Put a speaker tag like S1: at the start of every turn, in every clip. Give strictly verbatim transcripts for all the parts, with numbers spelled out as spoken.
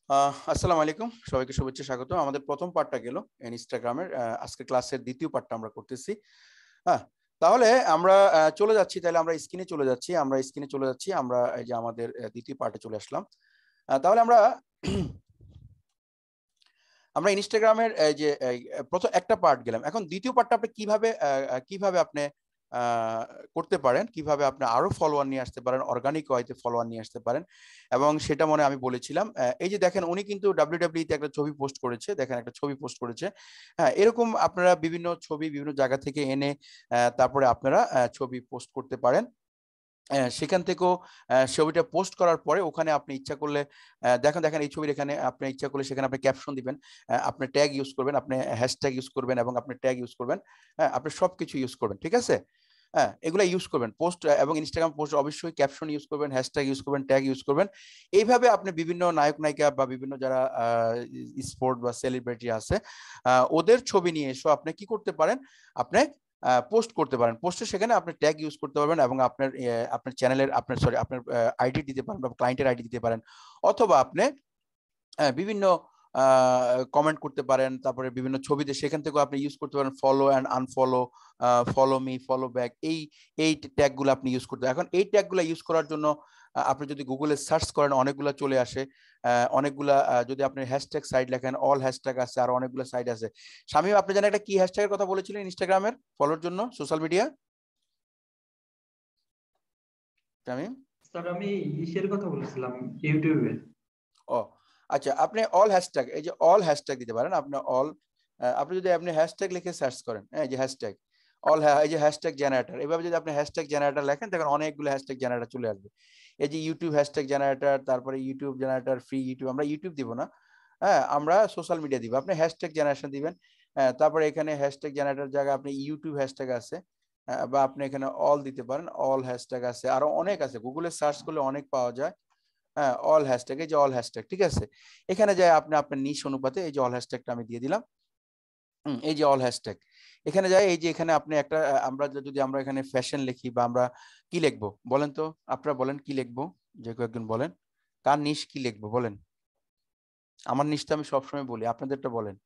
S1: আসসালামু আলাইকুম, সবাইকে শুভেচ্ছা স্বাগত। আমাদের প্রথম পার্টটা গেল ইনস্টাগ্রামের, আজকে ক্লাসের দ্বিতীয় পার্টটা আমরা করতেছি। হ্যাঁ, তাহলে আমরা চলে যাচ্ছি, তাহলে আমরা স্ক্রিনে চলে যাচ্ছি আমরা স্ক্রিনে চলে যাচ্ছি আমরা এই যে আমাদের দ্বিতীয় পার্টে চলে আসলাম। তাহলে আমরা আমরা ইনস্টাগ্রামের এই যে প্রথম একটা পার্ট গেলাম, এখন দ্বিতীয় পার্টটা আপনি কিভাবে কিভাবে আপনি করতে পারেন, কিভাবে আপনি আরো ফলোয়ার নিয়ে আসতে পারেন, অর্গানিক ওয়েতে ফলোয়ার নিয়ে আসতে পারেন। এবং সেটা মনে আমি বলেছিলাম, এই যে দেখেন উনি কিন্তু ডাব্লিউডাব্লিউ তে একটা ছবি পোস্ট করেছে, দেখেন একটা ছবি পোস্ট করেছে। হ্যাঁ, এরকম আপনারা বিভিন্ন ছবি বিভিন্ন জায়গা থেকে এনে তারপরে আপনারা ছবি পোস্ট করতে পারেন। সেখান থেকেও ছবিটা পোস্ট করার পরে ওখানে আপনি ইচ্ছা করলে দেখেন দেখেন এই ছবির এখানে আপনি ইচ্ছা করলে সেখানে আপনি ক্যাপশন দিবেন, আপনি ট্যাগ ইউজ করবেন, আপনি হ্যাশট্যাগ ইউজ করবেন এবং আপনি ট্যাগ ইউজ করবেন। হ্যাঁ, আপনি সবকিছু ইউজ করবেন, ঠিক আছে? হ্যাঁ, এগুলা ইউজ করবেন পোস্ট এবং ইনস্টাগ্রাম পোস্ট, অবশ্যই ক্যাপশন ইউজ করবেন, হ্যাশট্যাগ ইউজ করবেন, ট্যাগ ইউজ করবেন। এইভাবে আপনি বিভিন্ন নায়ক নায়িকা বা বিভিন্ন যারা স্পোর্ট বা সেলিব্রিটি আছে ওদের ছবি নিয়ে এসে আপনি কি করতে পারেন, আপনি পোস্ট করতে পারেন। পোস্টে সেখানে আপনি ট্যাগ ইউজ করতে পারবেন এবং আপনার আপনার চ্যানেলের আপনার সরি আপনার আইডি দিতে পারেন বা ক্লায়েন্টের আইডি দিতে পারেন, অথবা আপনি বিভিন্ন কমেন্ট করতে পারেন, তারপরে বিভিন্ন ছবিতে সেখান থেকেও আপনি ইউজ করতে পারেন follow and unfollow, follow me, follow back, এই এই ট্যাগগুলো আপনি ইউজ করতে। এখন এই ট্যাগগুলো ইউজ করার জন্য আপনি যদি গুগলে সার্চ করেন অনেকগুলো চলে আসে, অনেকগুলা যদি আপনি হ্যাশট্যাগ সাইট লেখেন, অল হ্যাশট্যাগ আছে, আর অনেকগুলো সাইট আছে। শামীম, আপনি জানেন একটা কি হ্যাশট্যাগের কথা বলেছিলেন ইনস্টাগ্রামের ফলোর জন্য সোশ্যাল মিডিয়া? শামীম
S2: স্যার আমি ইসের কথা বলেছিলাম ইউটিউবে।
S1: ও আচ্ছা, আপনি অল হ্যাশট্যাগ, এই যে অল হ্যাশট্যাগ দিতে পারেন। আপনি অল, আপনি যদি আপনি হ্যাশট্যাগ লিখে সার্চ করেন, এই যে হ্যাশট্যাগ অল, এই যে হ্যাশট্যাগ জেনারেটর, এভাবে যদি আপনি হ্যাশট্যাগ জেনারেটর লেখেন তখন অনেকগুলো হ্যাশট্যাগ জেনারেটর চলে আসবে। এই যে ইউটিউব হ্যাশট্যাগ জেনারেটর, তারপরে ইউটিউব জেনারেটর ফ্রি ইউটিউব, আমরা ইউটিউব দিব না, হ্যাঁ আমরা সোশ্যাল মিডিয়া দিব। আপনি হ্যাশট্যাগ জেনারেশন দিবেন, তারপরে এখানে হ্যাশট্যাগ জেনারেটর জায়গায় আপনি ইউটিউব হ্যাশট্যাগ আছে, বা আপনি এখানে অল দিতে পারেন, অল হ্যাশট্যাগ আছে, আরো অনেক আছে, গুগলে সার্চ করলে অনেক পাওয়া যায়। হ্যাঁ, অল হ্যাশট্যাগ, এই যে অল হ্যাশট্যাগ, ঠিক আছে? এখানে যায় আপনি আপনার নিশ অনুপাতে এই যে অল হ্যাশট্যাগটা আমি দিয়ে দিলাম। হুম, এই যে অল হ্যাশট্যাগ এখানে যায়, এই যে এখানে আপনি একটা, আমরা যদি আমরা এখানে ফ্যাশন লিখি বা আমরা কি লিখবো বলেন তো, আপনারা বলেন কি লিখবো, যে কয়েকজন বলেন কার নিশ কি লিখবো বলেন। আমার নিশটা আমি সবসময় বলি, আপনাদেরটা বলেন।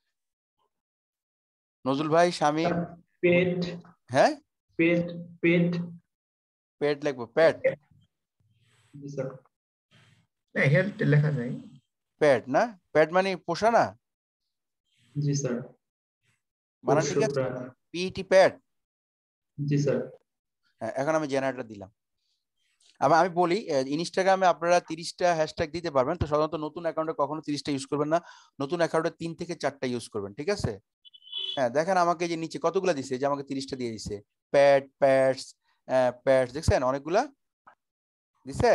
S1: নজরুল ভাই, শামীম।
S2: পেট।
S1: হ্যাঁ,
S2: পেট পেট
S1: পেট লিখবো, পেট।
S2: জি স্যার।
S3: না, হেলথ লেখা যায়।
S1: পেট না, পেট মানে পোষা না?
S2: জি স্যার।
S1: মানে ঠিক আছে, পিটি পেট।
S2: জি স্যার।
S1: হ্যাঁ, এখন আমি জেনারেটর দিলাম। আবার আমি বলি, ইনস্টাগ্রামে আপনারা তিরিশটা হ্যাশট্যাগ দিতে পারবেন, তো সাধারণত নতুন অ্যাকাউন্টে কখনো তিরিশটা ইউজ করবেন না, নতুন অ্যাকাউন্টে তিন থেকে চারটা ইউজ করবেন, ঠিক আছে? হ্যাঁ, দেখেন আমাকে যে নিচে কতগুলো দিছে, যে আমাকে তিরিশটা দিয়ে দিছে, প্যাড প্যাডস প্যাডস, দেখছেন অনেকগুলা দিছে।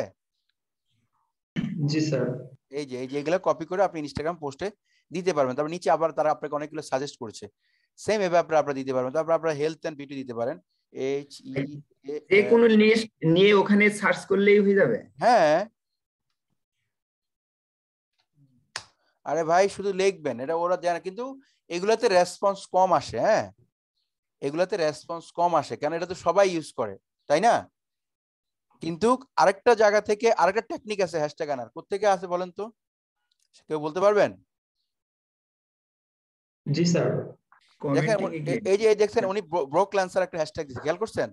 S2: জি স্যার।
S1: এই যে এই যে এগুলো কপি করে আপনি ইনস্টাগ্রাম পোস্টে দিতে পারবেন। তারপর নিচে আবার তারা আপনাকে অনেকগুলো সাজেস্ট করছে, সেম এভাবে আপনারা আপনারা দিতে পারবেন। তারপর আপনারা হেলথ এন্ড বিউটি দিতে পারেন, এইচ ই
S3: যে কোনো নিশ নিয়ে ওখানে সার্চ করলেই হয়ে যাবে।
S1: হ্যাঁ, আরে ভাই শুধু লিখবেন, এটা ওরা জানে, কিন্তু এগুলাতে রেসপন্স কম আসে। হ্যাঁ, এগুলাতে রেসপন্স কম আসে, কারণ এটা তো সবাই ইউজ করে, তাই না? কিন্তু আরেকটা জায়গা থেকে আরেকটা টেকনিক আছে হ্যাশট্যাগ আনার, কোত্থেকে আছে বলেন তো, কেউ বলতে পারবেন?
S2: জি স্যার।
S1: দেখেন এই যে দেখছেন উনি ব্রোক ল্যান্সার একটা হ্যাশট্যাগ দিয়েছে, খেয়াল করছেন?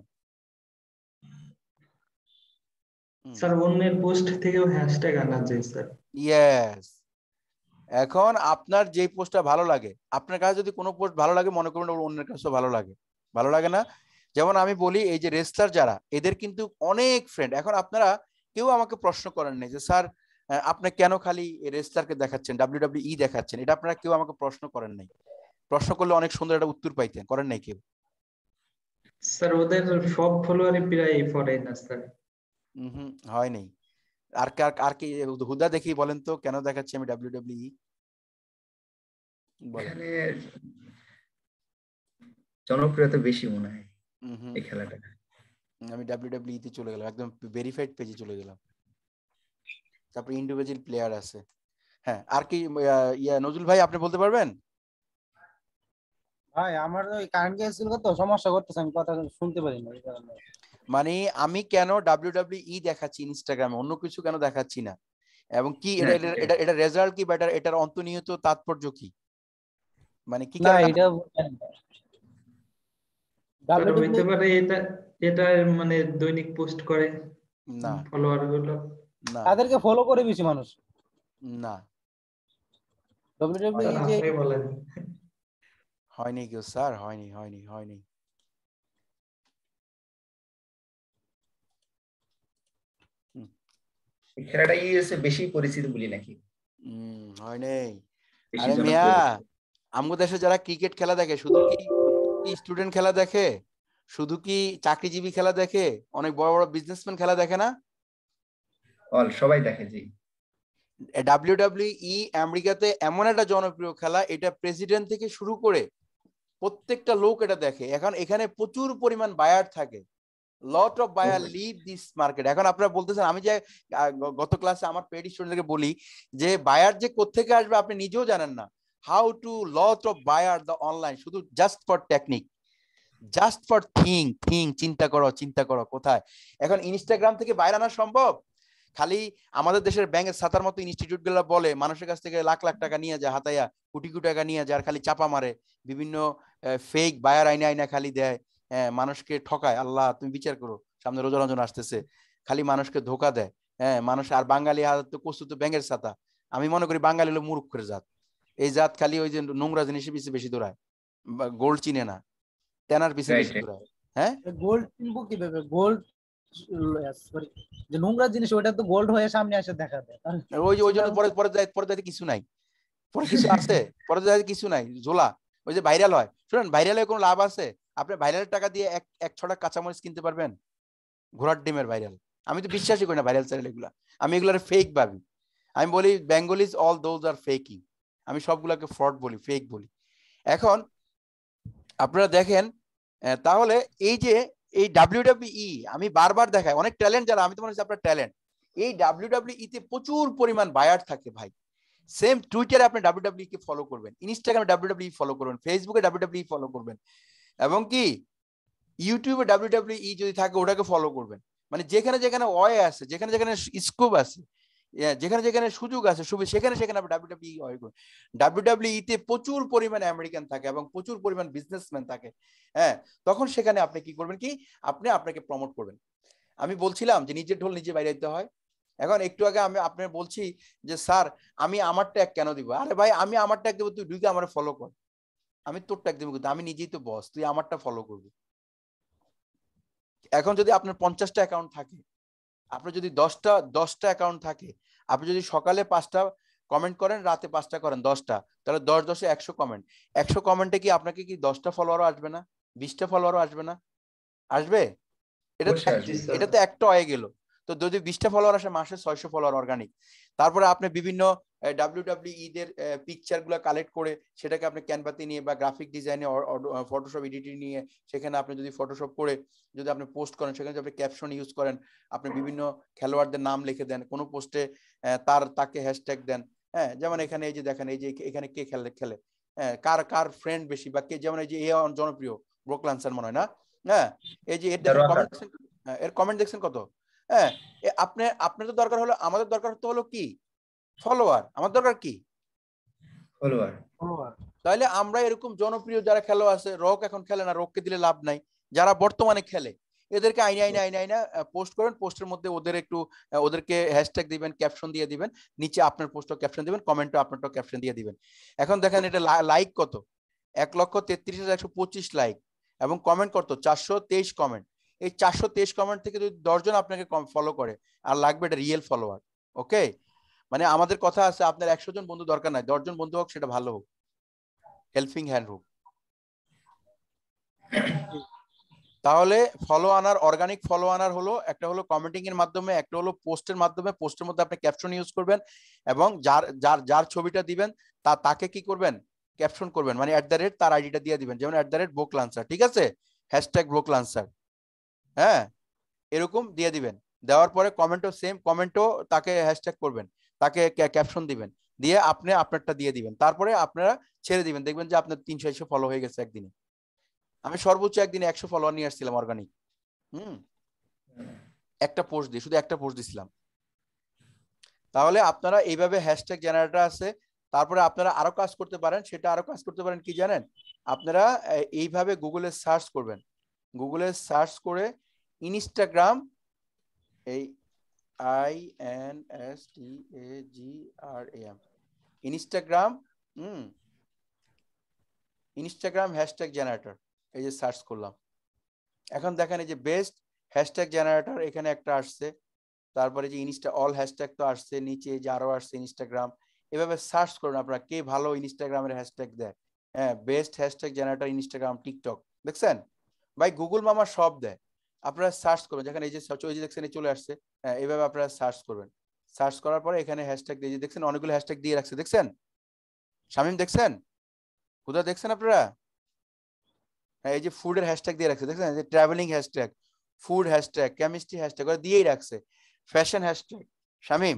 S2: স্যার অন্যের পোস্ট থেকেও হ্যাশট্যাগ আনা যায় স্যার।
S1: ইয়েস। এখন আপনার যে পোস্টটা ভালো লাগে, আপনার কাছে যদি কোনো পোস্ট ভালো লাগে, মনে করুন অন্যের কাছেও ভালো লাগে, ভালো লাগে না? যেমন আমি বলি, এই যে রেসলার যারা, এদের কিন্তু অনেক ফ্রেন্ড। এখন আপনারা কেউ আমাকে প্রশ্ন করেন নাই যে স্যার আপনি কেন খালি রেসলারকে দেখাচ্ছেন, ডাব্লিউডাব্লিউই দেখাচ্ছেন, এটা আপনারা কেউ আমাকে প্রশ্ন করেন নাই। প্রশ্ন করলে অনেক সুন্দর একটা উত্তর পাইতেন, করেন নাই কেউ।
S2: স্যার ওদের সব ফলোয়ারই প্রায় ফরেনার স্যার।
S1: হুম, হয় নাই। আর আর কি হুদা দেখি বলেন তো কেন দেখাচ্ছি আমি ডাব্লিউডাব্লিউই বলেন।
S3: জনপ্রিয়তা বেশি মনে হয় এই খেলাটা।
S1: আমি ডাব্লিউডাব্লিউই তে চলে গেলাম, একদম ভেরিফাইড পেজে চলে গেলাম। তারপর ইন্ডিভিজুয়াল প্লেয়ার আছে। হ্যাঁ, আর কি ইয়া নজরুল ভাই আপনি বলতে পারবেন?
S4: ভাই আমার ওই কারেন্ট গেছিল তো, সমস্যা করতেছে, আমি কথা শুনতে পারি না।
S1: মানে আমি কেন ডাব্লিউডাব্লিউই দেখাচ্ছি ইনস্টাগ্রামে, অন্য কিছু কেন দেখাচ্ছি না, এবং কি এটা
S3: হ্যাঁ,
S1: এটা
S3: সেটাই।
S1: এটা এটা রেজাল্ট কি বা এটার এটার অন্তর্নিহিত তাৎপর্য কি, মানে কি
S4: না
S1: কারণে
S4: এটা
S2: স্যার হইতে
S4: ডাব্লিউডাব্লিউ
S2: পারে এটা এটা মানে দৈনিক পোস্ট করে
S1: না
S2: ফলোয়ার গুলো।
S1: না
S4: তাদেরকে ফলো করে বেশি মানুষ
S1: না
S4: ডাব্লিউডাব্লিউ
S2: স্যার
S4: যে
S2: আপনি বলেন।
S1: হয়নি কেউ স্যার, হয়নি হয়নি হয়নি হুম,
S3: এই খেলাটা ইউএসএ বেশি পরিচিত বলি নাকি,
S1: হুম, হয় নাই।
S3: বেশি
S1: আরে মিয়া,
S3: জনপ্রিয়।
S1: আমগো দেশে যারা ক্রিকেট খেলা দেখে শুধু কি স্টুডেন্ট খেলা দেখে, শুধু কি চাকরিজীবী খেলা দেখে, অনেক বড় বড় বিজনেসম্যান খেলা দেখে না?
S3: অল সবাই দেখে জি।
S1: ডাব্লিউডাব্লিউই আমেরিকাতে এমন একটা জনপ্রিয় খেলা, এটা প্রেসিডেন্ট থেকে শুরু করে প্রত্যেকটা লোক এটা দেখে। এখন এখানে প্রচুর পরিমাণ বায়ার থাকে, lot of buyer live this market. এখন আপনারা বলতেছেন, আমি যে আহ, গ- গত ক্লাসে আমার পেড স্টুডেন্টকে বলি যে বায়ার যে কোত্থেকে আসবে আপনি নিজেও জানেন না। How to lot of buyer the online, শুধু just for technique, just for thing thing চিন্তা করো চিন্তা করো কোথায়। এখন ইনস্টাগ্রাম থেকে বাইরে আনা সম্ভব? খালি আমাদের দেশের ব্যাংকের ছাতার মতো ইনস্টিটিউট গুলো বলে মানুষের কাছ থেকে লাখ লাখ টাকা নিয়ে যায়, হাতাইয়া কোটি কোটি টাকা নিয়ে যায়, আর খালি চাপা মারে, বিভিন্ন ফেক বায়ার আইনা আইনা খালি দেয়, হ্যাঁ মানুষকে ঠকায়। আল্লাহ তুমি বিচার করো, সামনে রোজা রমজান আসতেছে, খালি মানুষকে ধোকা দেয়। হ্যাঁ মানুষ, আর বাঙালি হাত তো কচু তো ব্যাংকের ছাতা। আমি মনে করি বাঙালি হলো মূর্খের জাত। এই জাত খালি ওই যে নোংরা জিনিসের পিছিয়ে বেশি দৌড়ায়, গোল্ড চিনে না, তেনার পিছনে
S3: রাইট
S1: বেশি
S3: রাইট।
S1: দৌড়ায়। হ্যাঁ
S4: গোল্ড কিনবো কিভাবে? গোল্ড সরি, যে নোংরা জিনিস ওটা তো গোল্ড হয়ে সামনে এসে দেখা দেয় তাহলে
S1: ওই যে ওই জন্য
S4: চিনার
S1: পরে পরে যায় পরে যাইতে কিছু নাই, পরে কিছু আছে, পরে যাইতে কিছু নাই, ঝোলা। ওই যে ভাইরাল হয়, শুনেন ভাইরাল হয়ে কোনো লাভ আছে? আপনি ভাইরালের টাকা দিয়ে এক এক ছটা কাঁচামরিচ কিনতে পারবেন? ঘোড়ার ডিমের ভাইরাল। আমি তো বিশ্বাসই করি না ভাইরাল চ্যানেল এগুলা, আমি এগুলার ফেক ভাবি। আমি বলি Bengalis all those are faking, আমি সবগুলাকে ফ্রড বলি, ফেক বলি। এখন আপনারা দেখেন, আহ, তাহলে এই যে এই ডাব্লিউডাব্লিউই আমি বারবার দেখাই, অনেক ট্যালেন্ট যারা, আমি তো মনে হচ্ছে আপনার ট্যালেন্ট, এই ডাব্লিউডাব্লিউই তে প্রচুর পরিমাণ বায়ার থাকে ভাই। সেম টুইটারে আপনি ডাব্লিউডাব্লিউই কে ফলো করবেন, ইনস্টাগ্রামে ডাব্লিউডাব্লিউই ফলো করবেন, ফেসবুকে ডাব্লিউডাব্লিউই ফলো করবেন, এবং কি ইউটিউবে ডাব্লিউডাব্লিউই যদি থাকে ওটাকে ফলো করবেন। মানে যেখানে যেখানে ওয়ে আছে, যেখানে যেখানে স্কোপ আছে, yeah, যেখানে যেখানে সুযোগ আছে সুবিধা, সেখানে সেখানে আপনি ডাব্লিউডাব্লিউই ওয়ে করুন। ডাব্লিউডাব্লিউই তে প্রচুর পরিমাণে আমেরিকান থাকে এবং প্রচুর পরিমাণ বিজনেসম্যান থাকে। হ্যাঁ, তখন সেখানে আপনি কি করবেন, কি আপনি আপনাকে প্রমোট করবেন। আমি বলছিলাম যে নিজের ঢোল নিজে বাইরে হয়। এখন একটু আগে আমি আপনার বলছি যে স্যার আমি আমার ট্যাগ কেন দিব? আরে ভাই আমি আমার ট্যাগ দেবো, তুই ঢুকে আমার ফলো কর। আমি তোর ট্যাগ দেবো কিন্তু আমি নিজেই তো বস, তুই আমারটা ফলো করবি। এখন যদি আপনার পঞ্চাশটা অ্যাকাউন্ট থাকে, আপনার যদি দশটা দশটা অ্যাকাউন্ট থাকে, আপনি যদি সকালে পাঁচটা কমেন্ট করেন, রাতে পাঁচটা করেন, দশটা, তাহলে দশ দশে একশো কমেন্ট। একশো কমেন্টে কি আপনাকে কি দশটা ফলোয়ারও আসবে না? বিশটা ফলোয়ারও আসবে না? আসবে। এটা তো
S3: অবশ্যই
S1: এক-
S3: আসবে।
S2: স্যার
S1: এটা তো একটা হয়ে গেল। তো যদি বিশটা ফলোয়ার আসে, মাসে ছয়শো ফলোয়ার অর্গানিক। তারপরে আপনি বিভিন্ন ডাব্লিউডাব্লিউই দের পিকচার গুলো কালেক্ট করে সেটাকে আপনি ক্যানভাতে নিয়ে বা গ্রাফিক ডিজাইনে ফটোশপ এডিটিং নিয়ে সেখানে আপনি যদি ফটোশপ করে যদি আপনি পোস্ট করেন, সেখানে যদি আপনি ক্যাপশন ইউজ করেন, আপনি বিভিন্ন খেলোয়াড়দের নাম লিখে দেন, কোনো পোস্টে তার তাকে হ্যাশট্যাগ দেন। হ্যাঁ, যেমন এখানে এই যে দেখেন, এই যে এখানে কে খেলে খেলে হ্যাঁ কার কার ফ্রেন্ড বেশি, বা কে, যেমন এই যে এ জনপ্রিয় ব্রোকলান্সার মনে হয় না? হ্যাঁ, এই যে এর দেখেন কমেন্ট, এর কমেন্ট দেখছেন কত? হ্যাঁ, আপনি আপনার তো দরকার হলো, আমাদের দরকার তো হলো কি ফলোয়ার, আমার দরকার কি
S3: ফলোয়ার।
S1: তাহলে আমরা এরকম জনপ্রিয় যারা খেলোয়াড় আছে, রক এখন খেলে না, রককে দিলে লাভ নাই, যারা বর্তমানে খেলে এদেরকে আইনে আইনে আইনে আইনা পোস্ট করেন, পোস্টের মধ্যে ওদের একটু ওদেরকে হ্যাশট্যাগ দিবেন, ক্যাপশন দিয়ে দিবেন, নিচে আপনার পোস্টও ক্যাপশন দিবেন, কমেন্টও আপনারটাও ক্যাপশন দিয়ে দিবেন। এখন দেখেন এটা লাইক কত, এক লক্ষ তেত্রিশ হাজার একশো পঁচিশ লাইক, এবং কমেন্ট কত চারশো তেইশ কমেন্ট। এই চারশো তেইশ কমেন্ট থেকে যদি দশজন আপনাকে ফলো করে, আর লাগবে এটা রিয়েল ফলোয়ার। ওকে, মানে আমাদের কথা আছে আপনার একশো জন বন্ধু দরকার নাই, দশজন বন্ধু হোক, সেটা ভালো হোক, হেল্পিং হ্যান্ড হোক। তাহলে ফলো আনার, অর্গানিক ফলো আনার হলো একটা হলো কমেন্টিং এর মাধ্যমে, একটা হলো পোস্টের মাধ্যমে, পোস্টের মধ্যে আপনি ক্যাপশন ইউজ করবেন, এবং যার যার যার ছবিটা দিবেন তা তাকে কি করবেন, ক্যাপশন করবেন, মানে অ্যাট দ্য রেট তার আইডিটা দিয়ে দিবেন, যেমন at the rate broke lancer, ঠিক আছে, হ্যাশট্যাগ ব্রোক লান্সার, হ্যাঁ এরকম দিয়ে দিবেন। দেওয়ার পরে কমেন্টও সেম, কমেন্টও তাকে হ্যাশট্যাগ করবেন, তাকে ক্যাপশন দিবেন, দিয়ে আপনি আপনারটা দিয়ে দিবেন, তারপরে আপনারা ছেড়ে দিবেন, দেখবেন যে আপনার তিনশো একশো ফলো হয়ে গেছে একদিনে। আমি সর্বোচ্চ একদিনে একশো ফলোয়ার নিয়ে আসছিলাম অর্গানিক, হুম একটা পোস্ট দিয়ে, শুধু একটা পোস্ট দিছিলাম। তাহলে আপনারা এইভাবে হ্যাশট্যাগ জেনারেটর আছে, তারপরে আপনারা আরো কাজ করতে পারেন। সেটা আরো কাজ করতে পারেন কি জানেন, আপনারা এইভাবে গুগলে সার্চ করবেন, গুগলে সার্চ করে ইনস্টাগ্রাম, এই I N S T A G R A M, Instagram, hmm Instagram hashtag generator, এই যে সার্চ করলাম। এখন দেখেন এই যে বেস্ট হ্যাশট্যাগ জেনারেটর এখানে একটা আসছে, তারপরে যে ইনস্টা অল হ্যাশট্যাগ তো আসছে, নিচে যে আরো আসছে ইনস্টাগ্রাম। এভাবে সার্চ করুন আপনারা কে ভালো ইনস্টাগ্রামের হ্যাশট্যাগ দেয়। হ্যাঁ, best hashtag generator Instagram, TikTok, দেখছেন ভাই গুগল মামা সব দেয়। আপনারা সার্চ করবেন, যেখানে এই যে ওই যে দেখছেন চলে আসছে, হ্যাঁ এইভাবে আপনারা সার্চ করবেন। সার্চ করার পরে এখানে হ্যাশট্যাগ দিয়ে দেখছেন অনেকগুলো হ্যাশট্যাগ দিয়ে রাখছে, দেখছেন শামিম, দেখছেন হুদা, দেখছেন আপনারা? হ্যাঁ, এই যে ফুডের হ্যাশট্যাগ দিয়ে রাখছে, দেখছেন যে travelling hashtag, food hashtag, chemistry hashtag ওরা দিয়েই রাখছে, ফ্যাশন হ্যাশট্যাগ। শামিম,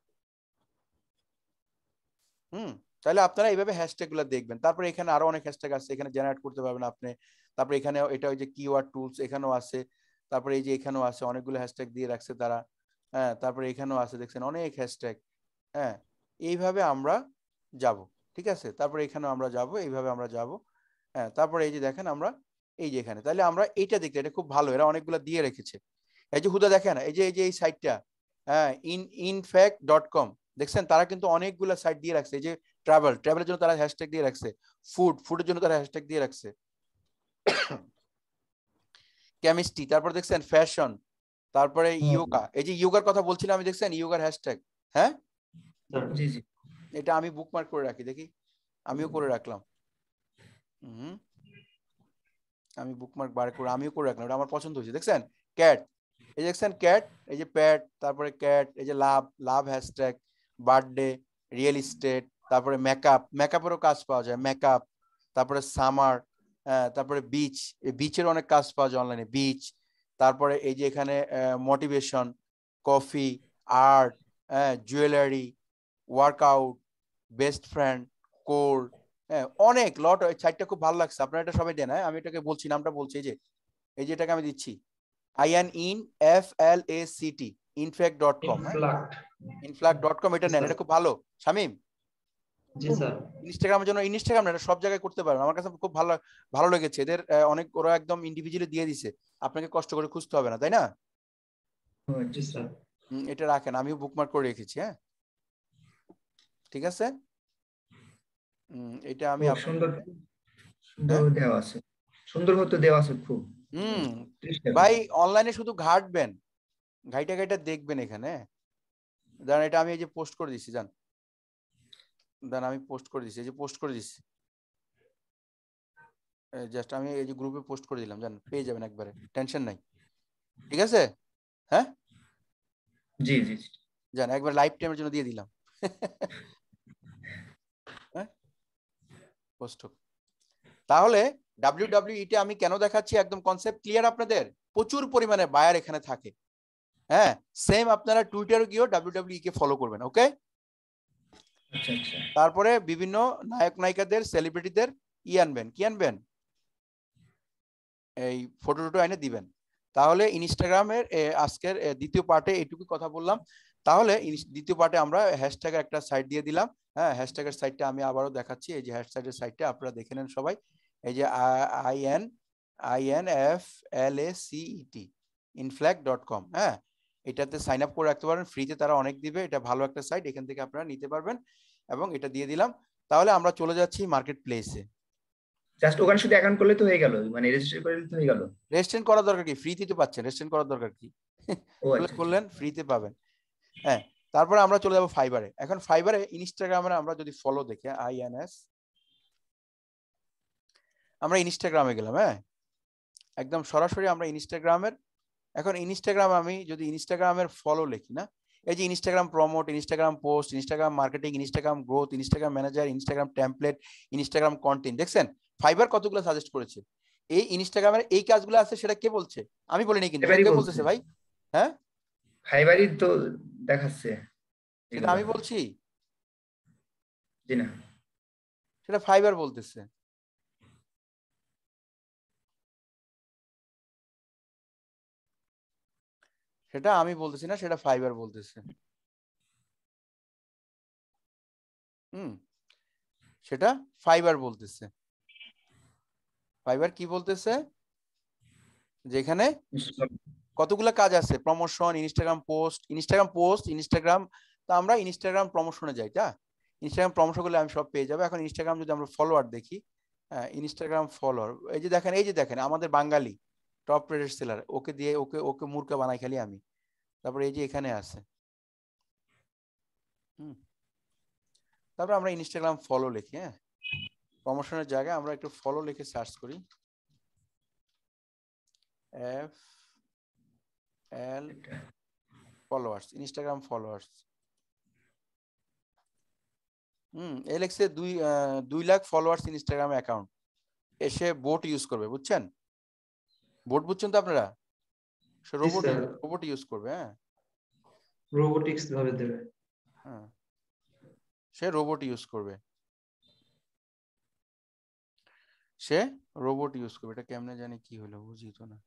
S1: হুম তাহলে আপনারা এইভাবে হ্যাশট্যাগ গুলো দেখবেন। তারপরে এখানে আরো অনেক হ্যাশট্যাগ আছে, এখানে জেনারেট করতে পারবেন আপনি। তারপরে এখানে এটা ওই যে কিওয়ার্ড টুলস এখানেও আছে, তারপরে এই যে এখানেও আছে অনেকগুলো হ্যাশট্যাগ দিয়ে রাখছে তারা। হ্যাঁ, তারপরে এখানেও আছে দেখছেন অনেক হ্যাশট্যাগ। হ্যাঁ, এইভাবে আমরা যাব, ঠিক আছে। তারপরে এখানেও আমরা যাব, এইভাবে আমরা যাব। হ্যাঁ, তারপরে এই যে দেখেন আমরা এই যে এখানে, তাহলে আমরা এইটা দেখতে, এটা খুব ভালো, এরা অনেকগুলো দিয়ে রেখেছে। এই যে হুদা দেখেন এই যে এই যে এই সাইটটা, হ্যাঁ ইন ইনফ্যাক্ট ডট কম, দেখছেন তারা কিন্তু অনেকগুলো সাইট দিয়ে রাখছে। এই যে ট্রাভেল, ট্রাভেলের জন্য তারা হ্যাশট্যাগ দিয়ে রাখছে, ফুড, ফুডের জন্য তারা হ্যাশট্যাগ দিয়ে রাখছে, কেমিস্ট্রি, তারপর দেখছেন ফ্যাশন, তারপরে ইয়োগা, এই যে ইয়োগার কথা বলছিলাম আমি, দেখছেন ইয়োগার হ্যাশট্যাগ। হ্যাঁ,
S3: জি জি
S1: এটা আমি বুকমার্ক করে রাখি, দেখি আমিও করে রাখলাম। হুম, আমি বুকমার্ক বার করে আমিও করে রাখলাম, এটা আমার পছন্দ হয়েছে। দেখছেন ক্যাট, এই দেখছেন ক্যাট, এই যে প্যাট, তারপরে ক্যাট, এই যে love, love hashtag, birthday, real estate, তারপরে মেকআপ, মেকআপেরও কাজ পাওয়া যায়, মেকআপ, তারপরে সামার, তারপরে বিচ, এই বিচের অনেক কাজ পাওয়া যায় অনলাইনে, বিচ। তারপরে এই যে এখানে motivation, coffee, art, jewellery, workout, best friend, core, হ্যাঁ অনেক লট। সাইটটা খুব ভালো লাগছে, আপনারা এটা সবাই দেন। হ্যাঁ, আমি এটাকে বলছি, নামটা বলছি, এই যে এই যে এটাকে আমি দিচ্ছি I N in F L A C T, Inflact dot com. হ্যাঁ, ইনফ্লাক্ট ডট কম, এটা নেন, এটা খুব ভালো। শামিম,
S2: জি স্যার।
S1: ইনস্টাগ্রামের জন্য, ইনস্টাগ্রাম এটা সব জায়গায় করতে পারবেন, আমার কাছে খুব ভালো ভালো লেগেছে এদের। আহ, অনেক ওরা একদম ইন্ডিভিজুয়ালি দিয়ে দিছে, আপনাকে কষ্ট করে খুঁজতে হবে না, তাই না?
S2: জি স্যার।
S1: হুম, এটা রাখেন, আমিও বুকমার্ক করে রেখেছি। হ্যাঁ, ঠিক আছে। হুম, এটা আমি
S3: খুব সুন্দর
S1: আপনাকে,
S3: সুন্দর
S1: হ্যাঁ
S3: দেওয়া আছে, সুন্দর মতো দেওয়া আছে খুব।
S1: হুম
S3: চেষ্টা করুন।
S1: ভাই অনলাইনে শুধু ঘাটবেন, ঘাইটা ঘাইটা দেখবেন এখানে। দাঁড়ান, এটা আমি এই যে পোস্ট করে দিচ্ছি, জান দাঁড়ান আমি পোস্ট করে দিচ্ছি, এই যে পোস্ট করে দিচ্ছি, জাস্ট আমি এই যে গ্রুপে পোস্ট করে দিলাম, জান পেয়ে যাবেন একবারে, টেনশন নাই, ঠিক আছে। হ্যাঁ,
S3: জি জি জি।
S1: জান একবার লাইফ টাইমের জন্য দিয়ে দিলাম। হ্যাঁ, পোস্ট হোক। তাহলে ডাব্লিউ ডাব্লিউ ই তে আমি কেন দেখাচ্ছি, একদম কনসেপ্ট ক্লিয়ার আপনাদের? প্রচুর পরিমাণে বায়ার এখানে থাকে। হ্যাঁ, সেম আপনারা টুইটারে গিয়েও ডাব্লিউ ডাব্লিউ ই কে ফলো করবেন, ওকে।
S3: আচ্ছা আচ্ছা।
S1: তারপরে বিভিন্ন নায়ক নায়িকাদের, সেলিব্রিটিদের ই আনবেন, কি আনবেন, এই ফটো টটো এনে দিবেন। তাহলে ইনস্টাগ্রামের আজকের দ্বিতীয় পার্টে এইটুকু কথা বললাম। তাহলে দ্বিতীয় পার্টে আমরা হ্যাশট্যাগের একটা সাইট দিয়ে দিলাম। হ্যাঁ, হ্যাশট্যাগের সাইটটা আমি আবারও দেখাচ্ছি, এই যে হ্যাশট্যাগের সাইটটা আপনারা দেখে নেন সবাই। এই যে I N I N F L A C E T, Inflact dot com. হ্যাঁ, এটাতে সাইন আপ করে রাখতে পারেন, ফ্রিতে তারা অনেক দিবে, এটা ভালো একটা সাইট, এখান থেকে আপনারা নিতে পারবেন, এবং এটা দিয়ে দিলাম। তাহলে আমরা চলে যাচ্ছি মার্কেট প্লেসে।
S3: জাস্ট ওখানে শুধু অ্যাকাউন্ট করলে তো হয়ে গেল, মানে রেজিস্টার করে দিলে তো হয়ে গেল।
S1: রেজিস্ট্রেশন করার দরকার কি, ফ্রিতে তো পাচ্ছেন, রেজিস্ট্রেশন করার দরকার কি?
S3: ও আচ্ছা।
S1: করলেন ফ্রিতে পাবেন। হ্যাঁ, তারপরে আমরা চলে যাবো ফাইবারে। এখন ফাইবারে ইনস্টাগ্রামে আমরা যদি ফলো দেখে আই এন এস, আমরা ইনস্টাগ্রামে গেলাম। হ্যাঁ, একদম সরাসরি আমরা ইনস্টাগ্রামের, এখন ইনস্টাগ্রাম আমি যদি ইনস্টাগ্রামের ফলো লিখি না, এই যে Instagram promote, Instagram post, Instagram marketing, Instagram growth, Instagram manager, Instagram template, Instagram content, দেখছেন ফাইবার কতগুলো সাজেস্ট করেছে। এই ইনস্টাগ্রামের এই কাজগুলো আছে, সেটা কে বলছে? আমি বলিনি কিন্তু,
S3: এবারই
S1: কে
S3: বলছে,
S1: বলতেছে ভাই? হ্যাঁ,
S3: ফাইবারই তো দেখাচ্ছে
S1: সেটা
S3: এগুলা।
S1: আমি বলছি?
S3: জি না,
S1: সেটা ফাইবার বলতেছে। সেটা আমি বলতেছি না, সেটা ফাইবার বলতেছে। হুম, সেটা ফাইবার বলতেছে। ফাইবার কি বলতেছে, যেখানে কতগুলো কাজ আছে, promotion, Instagram post, Instagram post, Instagram, তো আমরা ইনস্টাগ্রাম প্রমোশনে যাই, তা ইনস্টাগ্রাম প্রমোশন করলে আমি সব পেয়ে যাবো। এখন ইনস্টাগ্রাম যদি আমরা ফলোয়ার দেখি, ইনস্টাগ্রাম ফলোয়ার, এই যে দেখেন, এই যে দেখেন আমাদের বাঙালি টপ রেটেড সেলার, ওকে দিয়ে ওকে ওকে মূর্খা বানাই খালি আমি। তারপরে এই যে এখানে আছে, হুম, তারপরে আমরা ইনস্টাগ্রাম ফলো লিখি, হ্যাঁ, প্রমোশনের জায়গায় আমরা একটু ফলো লিখে সার্চ করি, F L followers, Instagram followers. Hmm, এ লিখছে দুই দুই লাখ ফলোয়ার্স ইনস্টাগ্রাম অ্যাকাউন্ট। এসে বোট ইউজ করবে, বুঝছেন? বোট বুঝছেন তো আপনারা? সে রোবট রোবট ইউজ করবে, হ্যাঁ,
S2: রোবোটিক্স ভাবে দেবে।
S1: হ্যাঁ, সে রোবট ইউজ করবে, সে রোবট ইউজ করবে। এটা কেমনে জানি কি হলো, বুঝি তো না।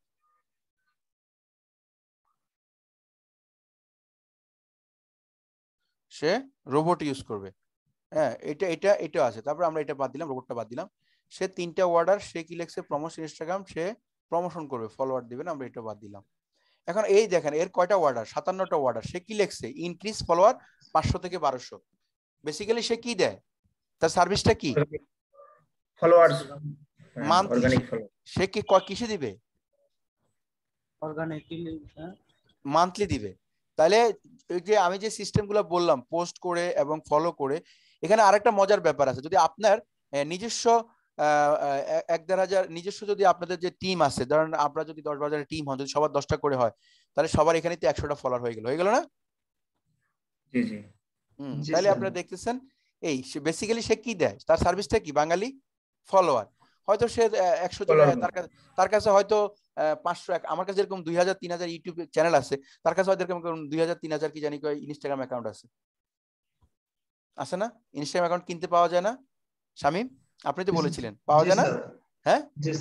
S1: সে রোবট ইউজ করবে, হ্যাঁ, এটা এটা এটা আছে। তারপর আমরা এটা বাদ দিলাম, রোবটটা বাদ দিলাম। সে তিনটা অর্ডার, সে কি লিখছে, প্রমোশন ইনস্টাগ্রাম, সে প্রমোশন করবে, ফলোয়ার দিবেন, আমরা এটা বাদ দিলাম। এখন এই দেখেন এর কয়টা অর্ডার, সাতান্নটা অর্ডার। সে কি লিখছে, ইনক্রিজ ফলোয়ার পাঁচশো থেকে বারোশো। বেসিক্যালি সে কি দেয়, তার সার্ভিসটা কি,
S3: ফলোয়ার্স
S1: মান্থলি।
S3: অর্গানিক ফলোয়ার,
S1: সে কি কিসে দিবে,
S4: অর্গানিক,
S1: মান্থলি দিবে। তাহলে এই যে আমি যে সিস্টেমগুলো বললাম, পোস্ট করে এবং ফলো করে, এখানে আরেকটা মজার ব্যাপার আছে। যদি আপনার নিজস্ব এক দেড় হাজার নিজস্ব যদি আপনাদের যে টিম আছে, ধরেন আপনারা যদি দশ বাজারের টিম হন, যদি সবার দশটা করে হয়, তাহলে সবার এখানে তো একশোটা ফলোয়ার হয়ে গেল, হয়ে গেল না?
S3: জি জি।
S1: হম, তাহলে আপনারা দেখতেছেন এই বেসিক্যালি সে কি দেয়, তার সার্ভিসটা কি, বাঙালি ফলোয়ার। হয়তো সে একশো জন, তার কাছে তার কাছে হয়তো পাঁচশো, আমার কাছে এরকম দুই হাজার তিন হাজার ইউটিউব চ্যানেল আছে, তার কাছে হয়তো এরকম দুই হাজার তিন হাজার কি জানি ইনস্টাগ্রাম অ্যাকাউন্ট আছে, আছে না? ইনস্টাগ্রাম অ্যাকাউন্ট কিনতে পাওয়া যায় না শামীম? আপনি তো বলেছিলেন পাওয়া যায় না, হ্যাঁ?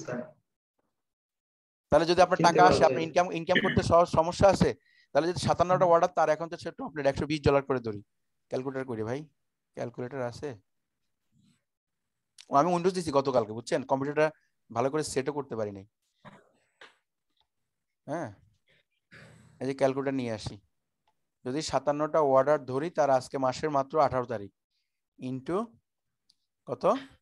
S1: তাহলে যদি আপনার টাকা আসে, আপনি ইনকাম ইনকাম করতে সহজ সমস্যা আছে, তাহলে যদি সাতান্নটা অর্ডার, তার এখন তো ছোট আপনার একশো বিশ ডলার করে ধরি, ক্যালকুলেটর করি ভাই, ক্যালকুলেটর আছে? আমি উইন্ডোজ দিছি গতকালকে, বুঝছেন, কম্পিউটারটা ভালো করে সেটও করতে পারি নাই, হ্যাঁ, এই যে ক্যালকুলেটর নিয়ে আসি। যদি সাতান্নটা অর্ডার ধরি, তার আজকে মাসের মাত্র আঠারো তারিখ, ইন্টু কত,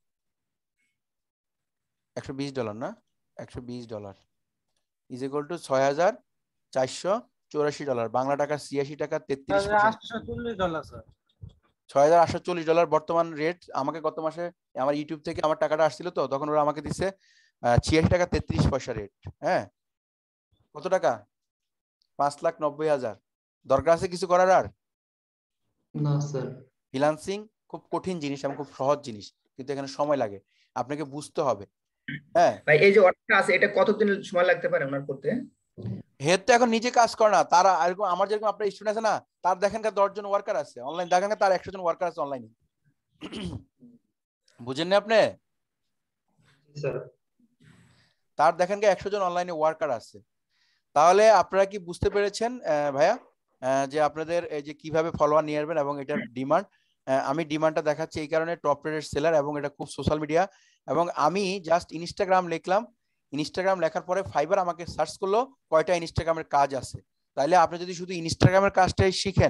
S1: একশো বিশ ডলার না, একশো বিশ ডলার ইজ ইকুয়াল টু ছয় হাজার চারশো চৌরাশি ডলার, বাংলা টাকা ছিয়াশি টাকা তেত্রিশ
S4: ডলার স্যার,
S1: ছয় হাজার আটশো চল্লিশ ডলার বর্তমান রেট। আমাকে গত মাসে আমার ইউটিউব থেকে আমার টাকাটা আসছিল, তো তখন ওরা আমাকে দিচ্ছে ছিয়াশি টাকা তেত্রিশ পয়সা রেট, হ্যাঁ। কত টাকা, পাঁচ লাখ নব্বই হাজার। দরকার আছে কিছু করার আর?
S2: না স্যার।
S1: ফ্রিল্যান্সিং খুব কঠিন জিনিস এবং খুব সহজ জিনিস, কিন্তু এখানে সময় লাগে, আপনাকে বুঝতে হবে, হ্যাঁ।
S3: ভাই এই যে অর্ডারটা আছে, এটা কতদিন সময় লাগতে পারে ওনার করতে?
S1: হেড তো এখন নিজে কাজ করে না, তারা এরকম আমার যেরকম আপনার স্টুডেন্ট আছে না, তার দেখেন দশ জন ওয়ার্কার আছে অনলাইন, দেখেন তার একশো জন ওয়ার্কার আছে অনলাইনে, বুঝেন না আপনি? তার দেখেন একশো জন অনলাইনে ওয়ার্কার আছে। তাহলে আপনারা কি বুঝতে পেরেছেন ভাইয়া, যে আপনাদের এই যে কিভাবে ফলোয়ার নিয়ে আসবেন এবং এটার ডিমান্ড? আমি ডিমান্ডটা দেখাচ্ছি এই কারণে, টপ রেটেড সেলার এবং এটা খুব সোশ্যাল মিডিয়া, এবং আমি জাস্ট ইনস্টাগ্রাম লিখলাম, ইনস্টাগ্রাম লেখার পরে ফাইবার আমাকে সার্চ করলো কয়টা ইনস্টাগ্রামের কাজ আছে। তাহলে আপনি যদি শুধু ইনস্টাগ্রামের কাজটাই শিখেন,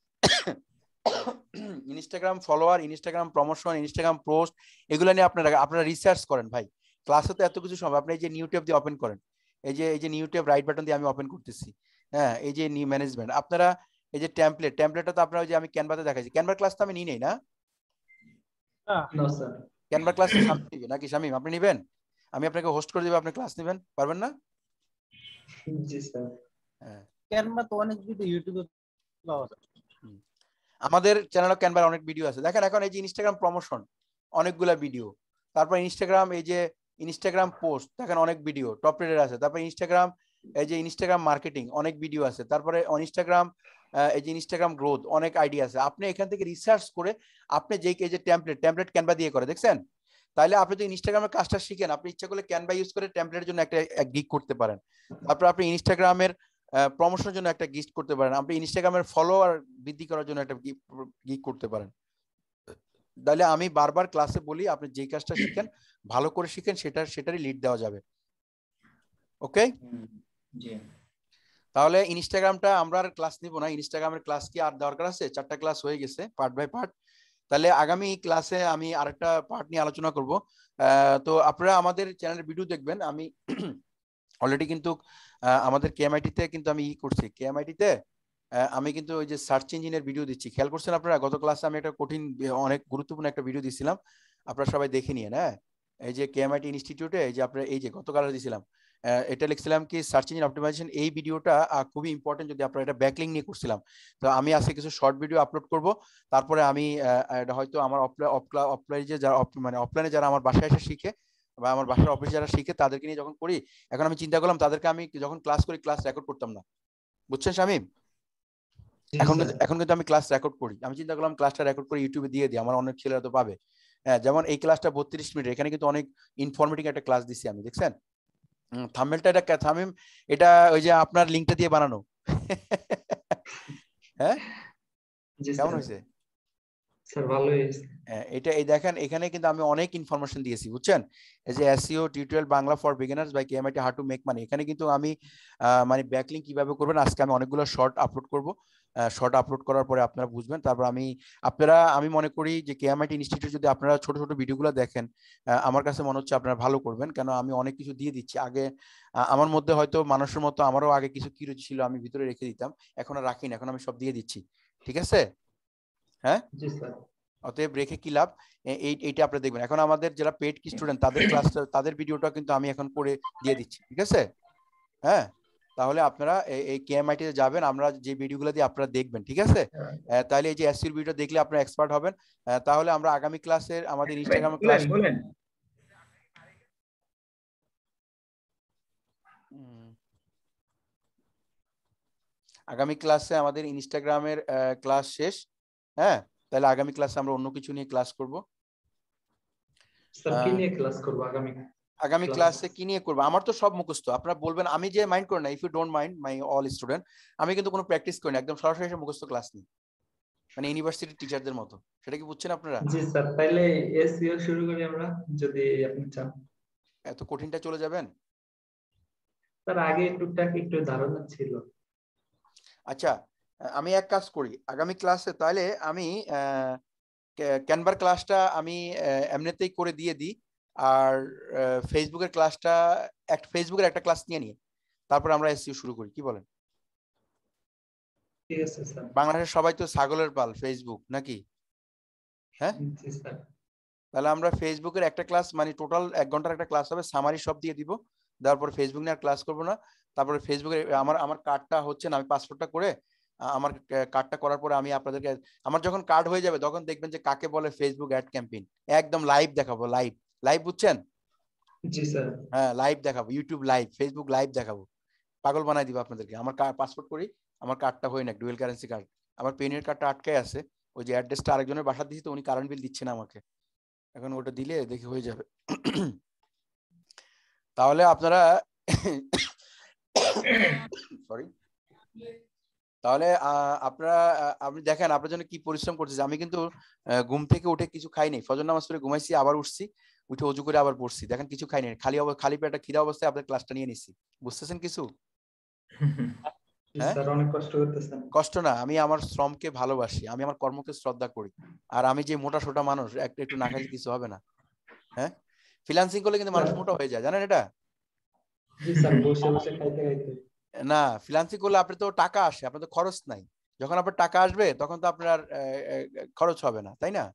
S1: Instagram follower, Instagram promotion, Instagram post, এগুলো নিয়ে আপনারা আপনারা রিসার্চ করেন ভাই। ক্লাসে তো এত কিছু সম্ভব। আপনি এই যে নিউ ট্যাব দিয়ে ওপেন করেন, এই যে এই যে নিউ ট্যাব রাইট বাটন দিয়ে আমি ওপেন করতেছি, হ্যাঁ, এই যে নিউ ম্যানেজমেন্ট, আপনারা এই যে টেমপ্লেট, টেমপ্লেটটা তো আপনারা ওই যে আমি ক্যানভাতে দেখাইছি, ক্যানভার ক্লাস তো আমি নিই নাই না,
S2: না স্যার।
S1: ক্যানভার ক্লাস শামীম নিবে নাকি? শামীম আপনি নেবেন? আমি আপনাকে হোস্ট করে দেব, আপনি ক্লাস নেবেন, পারবেন না?
S2: জি স্যার।
S1: হ্যাঁ,
S4: ক্যানভা তো অনেক ভিডিও ইউটিউবে পাওয়া যায়,
S1: আমাদের চ্যানেলে ক্যানভার অনেক ভিডিও আছে। দেখেন এখন এই যে ইনস্টাগ্রাম প্রমোশন অনেকগুলা ভিডিও, তারপর ইনস্টাগ্রাম এই যে ইনস্টাগ্রাম পোস্ট দেখেন অনেক ভিডিও টপ রেটেড আছে, তারপর ইনস্টাগ্রাম এই যে ইনস্টাগ্রাম মার্কেটিং অনেক ভিডিও আছে, তারপরে ইনস্টাগ্রাম এই যে ইনস্টাগ্রাম গ্রোথ অনেক আইডিয়া আছে। আপনি এখান থেকে রিসার্চ করে আপনি যে এই যে টেমপ্লেট টেমপ্লেট ক্যানভা দিয়ে করে দেখছেন, তাহলে আপনি যদি ইনস্টাগ্রামের কাজটা শিখেন, আপনি ইচ্ছা করলে ক্যানভা ইউজ করে টেমপ্লেটের জন্য একটা গিগ করতে পারেন, তারপর আপনি ইনস্টাগ্রামের প্রমোশনের জন্য একটা গিগ করতে পারেন, আপনি ইনস্টাগ্রামের ফলোয়ার বৃদ্ধি করার জন্য একটা গিগ করতে পারেন। তাহলে আমি বারবার ক্লাসে বলি আপনি যে কাজটা শিখেন ভালো করে শিখেন, সেটা সেটারই লিড দেওয়া যাবে। ওকে,
S3: জি।
S1: তাহলে ইনস্টাগ্রামটা আমরা আর ক্লাস নিব না। ইনস্টাগ্রামের ক্লাস কি আর দরকার আছে? চারটা ক্লাস হয়ে গেছে পার্ট বাই পার্ট। তাহলে আগামী ক্লাসে আমি আরেকটা পার্ট নিয়ে আলোচনা করব। তো আপনারা আমাদের চ্যানেলের ভিডিও দেখবেন। আমি অলরেডি কিন্তু আমাদের কেএমআইটিতে কিন্তু আমি ই করছি, কেএমআইটিতে আমি কিন্তু ওই যে সার্চ ইঞ্জিনের ভিডিও দিচ্ছি। খেয়াল করছেন আপনারা? গত ক্লাসে আমি একটা কঠিন অনেক গুরুত্বপূর্ণ একটা ভিডিও দিছিলাম, আপনারা সবাই দেখে নিয়েন। হ্যাঁ, এই যে কেএমআইটি ইনস্টিটিউটে এই যে আপনারা এই যে গতকাল দিছিলাম, এটা লিখছিলাম কি সার্চ ইঞ্জিন অপটিমাইজেশন। এই ভিডিওটা খুবই ইম্পর্টেন্ট, যদি আপনারা এটা ব্যাকলিং নিয়ে করছিলাম। তো আমি আজকে কিছু শর্ট ভিডিও আপলোড করব, তারপরে আমি হয়তো আমার অফলাইনে যে যারা মানে অফলাইনে যারা আমার বাসায় এসে শিখে বা আমার বাসার অফিসে যারা শিখে তাদেরকে নিয়ে যখন করি, এখন আমি চিন্তা করলাম তাদেরকে আমি যখন ক্লাস করি ক্লাস রেকর্ড করতাম না, বুঝছেন শামীম? এখন এখন কিন্তু আমি ক্লাস রেকর্ড করি। আমি চিন্তা করলাম ক্লাসটা রেকর্ড করে ইউটিউবে দিয়ে দিই, আমার অনেক ছেলেরা তো পাবে। হ্যাঁ, যেমন এই ক্লাসটা বত্রিশ মিনিট, এখানে কিন্তু অনেক ইনফরমেটিভ একটা ক্লাস দিছি আমি, দেখছেন? থাম্বনেলটা এটা থামিম, এটা ওই যে আপনার লিংকটা দিয়ে বানানো। হ্যাঁ, কেমন হয়েছে
S2: স্যার? ভালো হয়েছে।
S1: এটা এই দেখেন, এখানে কিন্তু আমি অনেক ইনফরমেশন দিয়েছি, বুঝছেন? এই যে SEO tutorial Bangla for beginners by KMIT how to make money, এখানে কিন্তু আমি মানে ব্যাকলিং কিভাবে করবেন আজকে আমি অনেকগুলো শর্ট আপলোড করব। শর্ট আপলোড করার পরে আপনারা বুঝবেন। তারপর আমি আপনারা আমি মনে করি যে কেএমআইটি ইনস্টিটিউট যদি আপনারা ছোট ছোট ভিডিওগুলো দেখেন, আমার কাছে মনে হচ্ছে আপনারা ভালো করবেন, কেন আমি অনেক কিছু দিয়ে দিচ্ছি। আগে আমার মধ্যে হয়তো মানুষের মতো আমারও আগে কিছু কি ছিল আমি ভিতরে রেখে দিতাম, এখন আর রাখি না, এখন আমি সব দিয়ে দিচ্ছি। ঠিক আছে? হ্যাঁ
S2: জি স্যার।
S1: অতএব রেখে কি লাভ, এই এইটা আপনারা দেখবেন। এখন আমাদের যারা পেড কি স্টুডেন্ট তাদের ক্লাসটা তাদের ভিডিওটা কিন্তু আমি এখন করে দিয়ে দিচ্ছি, ঠিক আছে? হ্যাঁ, তাহলে আপনারা এই কেএমআইটি তে যাবেন, আমরা যে ভিডিওগুলো দিয়ে আপনারা দেখবেন, ঠিক আছে? তাহলে এই যে এসইও ভিডিও দেখলে আপনারা এক্সপার্ট হবেন। তাহলে আমরা আগামী ক্লাসের আমাদের ইনস্টাগ্রামে ক্লাস
S3: বলেন।
S1: আগামী ক্লাসে আমাদের ইনস্টাগ্রামের ক্লাস শেষ। হ্যাঁ, তাহলে আগামী ক্লাসে আমরা অন্য কিছু নিয়ে ক্লাস করব।
S2: স্যার কি নিয়ে ক্লাস করব আগামী?
S1: আগামী ক্লাসে কি নিয়ে করব? আমার তো সব মুখস্থ, আপনারা বলবেন। আমি যে মাইন্ড করি না, if you don't mind my all student, আমি কিন্তু কোনো প্র্যাকটিস করি না, একদম সরাসরি এসে মুখস্থ ক্লাস নিই, মানে ইউনিভার্সিটি টিচারদের মতো। সেটা কি বুঝছেন আপনারা?
S2: জি স্যার, তাহলে এসইও শুরু করি আমরা, যদি আপনি চান।
S1: এত কঠিনটা চলে যাবেন?
S2: স্যার আগে টুকটাক একটু ধারণা ছিল।
S1: আচ্ছা, আমি এক কাজ করি, আগামী ক্লাসে তাহলে আমি ক্যানভার ক্লাসটা আমি এমনিতেই করে দিয়ে দিই, আর ফেসবুকের ক্লাসটা একটা ফেসবুকের একটা ক্লাস নিয়ে নিয়ে তারপর আমরা এসইও শুরু করি, কি বলেন?
S2: ঠিক আছে স্যার।
S1: বাংলাদেশের সবাই তো ছাগলের পাল ফেসবুক, নাকি? হ্যাঁ,
S2: জি স্যার।
S1: তাহলে আমরা ফেসবুকের একটা ক্লাস মানে টোটাল এক ঘন্টার একটা ক্লাস হবে, সামারি সব দিয়ে দিব, দেওয়ার পরে ফেসবুক নিয়ে আর ক্লাস করবো না। তারপরে ফেসবুকে আমার আমার কার্ডটা হচ্ছে না, আমি পাসপোর্টটা করে আমার কার্ডটা করার পরে আমি আপনাদেরকে, আমার যখন কার্ড হয়ে যাবে তখন দেখবেন যে কাকে বলে ফেসবুক অ্যাড ক্যাম্পেইন, একদম লাইভ দেখাবো, লাইভ লাইভ বুঝছেন?
S2: জি স্যার।
S1: হ্যাঁ, লাইভ দেখাবো, ইউটিউব লাইভ, ফেসবুক লাইভ দেখাবো, পাগল বানাই দিব আপনাদেরকে। আমার পাসপোর্ট করি, আমার কার্ডটা হয়ে না, ডুয়েল কারেন্সি কার্ড, আমার পেনের কার্ডটা আটকে আছে, ওই যে অ্যাড্রেসটা আরেকজনের বাসা দিয়েছি তো উনি কারেন্ট বিল দিচ্ছে না আমাকে, এখন ওটা দিলে দেখি হয়ে যাবে। তাহলে আপনারা সরি তাহলে আপনারা আপনি দেখেন আপনার জন্য কি পরিশ্রম করতেছি। আমি কিন্তু ঘুম থেকে উঠে কিছু খাইনি, ফজর নামাজ পড়ে ঘুমাইছি, আবার উঠছি, উঠে অজু করে আবার পড়ছি, দেখেন কিছু খাইনি, খালি খালি পেটে খিদা অবস্থায় আপনাদের ক্লাসটা নিয়ে নিছি, বুঝতেছেন কিছু?
S2: স্যার অনেক কষ্ট করতেছেন।
S1: কষ্ট না, আমি আমার শ্রমকে ভালোবাসি, আমি আমার কর্মকে শ্রদ্ধা করি, আর আমি যে মোটা সোটা মানুষ, একটু একটু না খাইলে কিছু হবে না। হ্যাঁ, ফ্রিল্যান্সিং করলে কিন্তু মানুষ মোটা হয়ে যায়, জানেন এটা?
S2: জি স্যার, বসে বসে খাইতে খাইতে
S1: না, ফ্রিল্যান্সিং করলে আপনার তো টাকা আসে, আপনার তো খরচ নাই, যখন আপনার টাকা আসবে তখন তো আপনার খরচ হবে না, তাই না?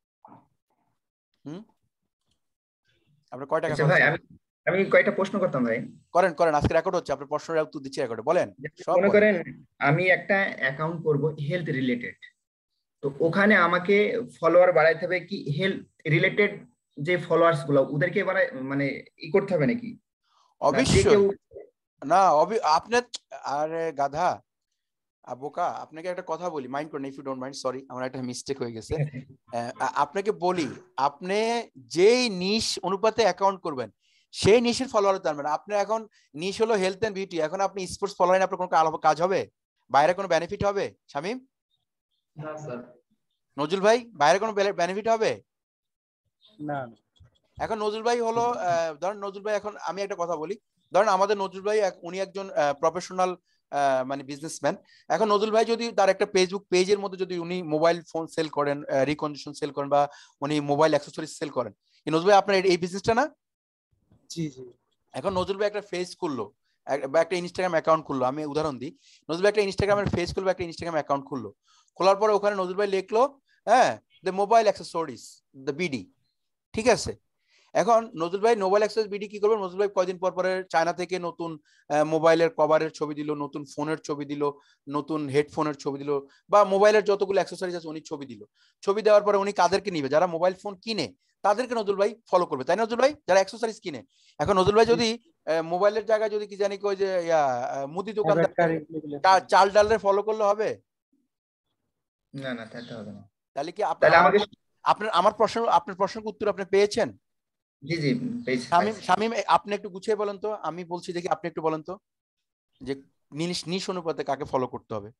S1: হুম, আপনার কয় টাকা খরচ?
S3: আমি কয়টা প্রশ্ন করতাম ভাই।
S1: করেন করেন, আজকে রেকর্ড হচ্ছে, আপনার প্রশ্নের উত্তর দিচ্ছি রেকর্ডে, বলেন।
S3: মনে করেন আমি একটা অ্যাকাউন্ট করব হেলথ রিলেটেড, তো ওখানে আমাকে ফলোয়ার বাড়াইতে হবে কি? হেলথ রিলেটেড যে ফলোয়ার্স গুলো ওদেরকে বাড়াই মানে ই করতে হবে নাকি?
S1: অবশ্যই না, আপনার আরে গাধা বোকা, আপনাকে একটা কথা বলি, মাইন্ড করেন, if you don't mind, sorry আমার একটা মিস্টেক হয়ে গেছে। আপনাকে বলি, আপনি যেই নিশ অনুপাতে অ্যাকাউন্ট করবেন সেই নিশের ফলোয়ার হতে পারবেন। আপনার এখন নিশ হলো হেলথ এন্ড বিউটি, এখন আপনি স্পোর্টস ফলোয়ার, আপনার কোনো কাজ হবে? বাইরে কোনো বেনিফিট হবে শামিম?
S2: না স্যার।
S1: নজরুল ভাই বাইরে কোনো বেনিফিট হবে
S4: না?
S1: এখন নজরুল ভাই হলো ধরেন নজরুল ভাই এখন আমি একটা কথা বলি, ধরেন আমাদের নজরুল ভাই উনি একজন প্রফেশনাল মানে বিজনেসম্যান। এখন নজরুল ভাই যদি তার একটা ফেসবুক পেজের মধ্যে যদি উনি মোবাইল ফোন সেল করেন, রিকন্ডিশন সেল করেন বা উনি মোবাইল অ্যাক্সেসরিজ সেল করেন, নজরুল ভাই আপনার এই বিজনেসটা না?
S4: জি জি।
S1: এখন নজরুল ভাই একটা ফেস খুললো বা একটা ইনস্টাগ্রাম অ্যাকাউন্ট খুললো, আমি উদাহরণ দিই, নজরুল ভাই একটা ইনস্টাগ্রামের ফেস খুললো, একটা ইনস্টাগ্রাম অ্যাকাউন্ট খুললো, খোলার পরে ওখানে নজরুল ভাই লিখলো হ্যাঁ the mobile accessories the BD, ঠিক আছে? এখন নজরুল ভাই মোবাইল অ্যাক্সেস বিডি কি করবে, নজরুল ভাই কয়দিন পর পরে চায়না থেকে নতুন মোবাইলের কভারের ছবি দিল, নতুন ফোনের ছবি দিল, নতুন হেডফোনের ছবি দিল, বা মোবাইলের যতগুলো অ্যাক্সেসরিজ আছে উনি ছবি দিল। ছবি দেওয়ার পরে উনি কাদেরকে নিবে, যারা মোবাইল ফোন কিনে তাদেরকে নজরুল ভাই ফলো করবে, তাই নজরুল ভাই, যারা অ্যাক্সেসরিজ কিনে। এখন নজরুল ভাই যদি মোবাইলের জায়গায় যদি কি জানি কই যে মুদি দোকানদার চাল ডালের ফলো করলে হবে
S3: না? না তাতে হবে না।
S1: তাহলে কি আপনার আপনার আমার প্রশ্ন আপনার প্রশ্নের উত্তর আপনি পেয়েছেন?
S3: জি জি পেয়েছি।
S1: শামীম শামীম আপনি একটু গুছিয়ে বলেন তো, আমি বলছি দেখি আপনি একটু বলেন তো যে নিশ অনুপাতে কাকে ফলো করতে হবে।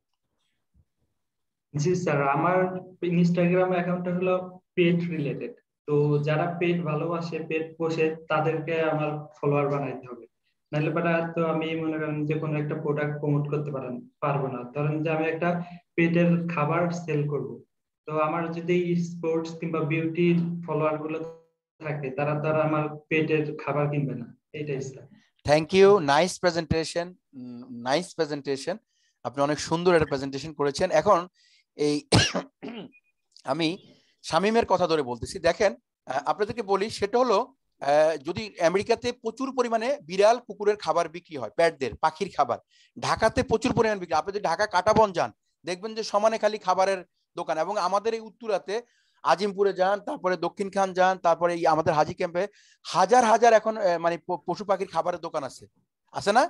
S2: জি স্যার, আমার ইনস্টাগ্রাম অ্যাকাউন্টটা হলো পেট রিলেটেড, তো যারা পেট ভালোবাসে, পেট পোষে, তাদেরকে আমার ফলোয়ার বানাইতে হবে, নাহলে পারা তো আমি মনে করেন যে কোনো একটা প্রোডাক্ট প্রমোট করতে পারেন পারবো না। ধরেন যে আমি একটা পেটের খাবার সেল করব, তো আমার যদি স্পোর্টস কিংবা বিউটির ফলোয়ার গুলো থাকে, তারা তারা আমার পেটের খাবার কিনবে না, এটাই sir.
S1: Thank you, nice presentation, nice presentation, আপনি অনেক সুন্দর একটা প্রেজেন্টেশন করেছেন। এখন এই আমি শামীমের কথা ধরে বলতেছি, দেখেন আপনাদেরকে বলি, সেটা হলো যদি আমেরিকাতে প্রচুর পরিমাণে বিড়াল কুকুরের খাবার বিক্রি হয়, প্যাটদের পাখির খাবার, ঢাকাতে প্রচুর পরিমাণে বিক্রি, আপনি যদি ঢাকা কাটাবন যান দেখবেন যে সমানে খালি খাবারের দোকান, এবং আমাদের এই উত্তরাতে আজিমপুরে যান, তারপরে দক্ষিণ খান যান, তারপরে আমাদের হাজি ক্যাম্পে হাজার হাজার এখন মানে পশু পাখির খাবারের দোকান আছে, আছে না?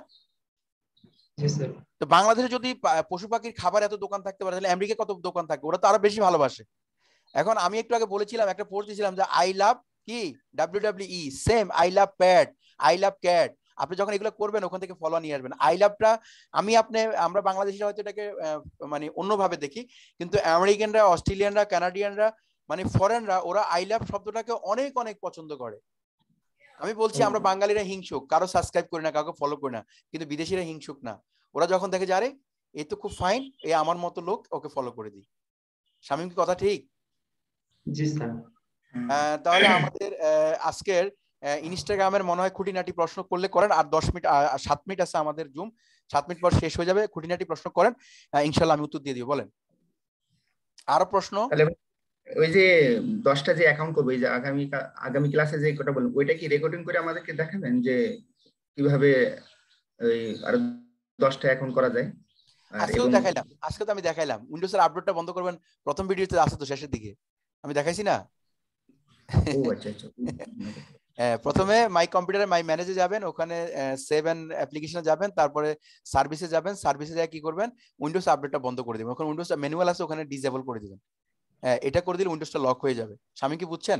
S1: তো বাংলাদেশে যদি পশু পাখির খাবার এত দোকান থাকতে পারে, তাহলে আমেরিকা কত দোকান থাকবে, ওরা তো আরো বেশি ভালোবাসে। এখন আমি একটু আগে বলেছিলাম, একটা পোস্ট দিয়েছিলাম যে আই লাভ কি W W E, same I love pet, I love cat. আপনি যখন এগুলো করবেন ওখান থেকে ফলো নিয়ে আসবেন। আই লাভটা আমি আপনি আমরা বাংলাদেশিরা হয়তো এটাকে মানে অন্যভাবে দেখি, কিন্তু আমেরিকানরা, অস্ট্রেলিয়ানরা, কানাডিয়ানরা মানে ফরেনরা, ওরা আই লাভ শব্দটাকে অনেক অনেক পছন্দ করে। আমি বলছি আমরা বাঙালিরা হিংসুক, কারো সাবস্ক্রাইব করি না, কাউকে ফলো করি না, কিন্তু বিদেশিরা হিংসুক না, ওরা যখন দেখে যে আরে এ তো খুব ফাইন, এ আমার মতো লোক, ওকে ফলো করে দিই। শামীম কি কথা ঠিক?
S2: জি স্যার।
S1: তাহলে আমাদের আজকের ইনস্টাগ্রামের মনে হয় খুঁটিনাটি প্রশ্ন করলে করেন, আর দশ মিনিট সাত মিনিট আছে আমাদের জুম, সাত মিনিট পর শেষ হয়ে যাবে, খুঁটিনাটি প্রশ্ন করেন, ইনশাল্লাহ আমি উত্তর দিয়ে দিব। বলেন আরো প্রশ্ন।
S3: ওই যে দশটা যে অ্যাকাউন্ট করবো, এই যে আগামী আগামী ক্লাসে যে কথা বলবো, ওইটা কি রেকর্ডিং করে আমাদেরকে দেখাবেন যে কিভাবে ওই আরো দশটা অ্যাকাউন্ট করা যায়?
S1: আজকেও দেখাইলাম, আজকে তো আমি দেখাইলাম, উইন্ডোজের আপডেটটা বন্ধ করবেন, প্রথম ভিডিওতে আছে তো শেষের দিকে আমি দেখাইছি না?
S3: ও আচ্ছা আচ্ছা।
S1: প্রথমে মাই কম্পিউটারে মাই ম্যানেজে যাবেন, ওখানে সেভেন অ্যাপ্লিকেশনে যাবেন, তারপরে সার্ভিসে যাবেন, সার্ভিসে যায় কি করবেন, উইন্ডোজ আপডেটটা বন্ধ করে দিবেন, ওখানে উইন্ডোজ ম্যানুয়াল আছে ওখানে ডিসেবল করে দিবেন, হ্যাঁ এটা করে দিলে উইন্ডোজটা লক হয়ে যাবে। স্বামী কি বুঝছেন?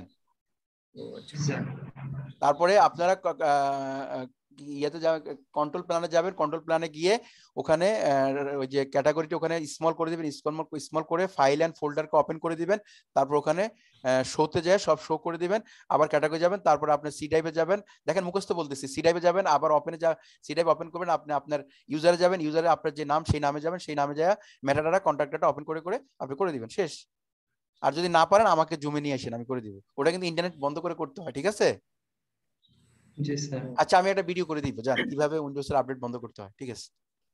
S1: তারপরে আপনারা ইয়াতে যাবেন, কন্ট্রোল প্ল্যানে যাবেন, কন্ট্রোল প্ল্যানে গিয়ে ওখানে ওই যে ক্যাটাগরিটা ওখানে স্মল করে দিবেন, স্মল স্মল করে ফাইল এন্ড ফোল্ডারকে ওপেন করে দিবেন, তারপর ওখানে শোতে যায় সব শো করে দিবেন, আবার ক্যাটাগরি যাবেন, তারপর আপনি সি ড্রাইভে যাবেন, দেখেন মুখস্থ বলতেছি, সি ড্রাইভে যাবেন, আবার ওপেনে যা সি ড্রাইভ ওপেন করবেন, আপনি আপনার ইউজারে যাবেন, ইউজারে আপনার যে নাম সেই নামে যাবেন, সেই নামে যায় মেটাডাটা কন্ট্যাক্টটা ওপেন করে করে আপনি করে দিবেন, শেষ। আর যদি না পারেন আমাকে জুমে নিয়ে আসেন, আমি করে দিব, ওটা কিন্তু ইন্টারনেট বন্ধ করে করতে হয়, ঠিক আছে?
S2: জি স্যার।
S1: আচ্ছা আমি একটা ভিডিও করে দিব, জান কিভাবে উইন্ডোজ এর আপডেট বন্ধ করতে হয়, ঠিক আছে?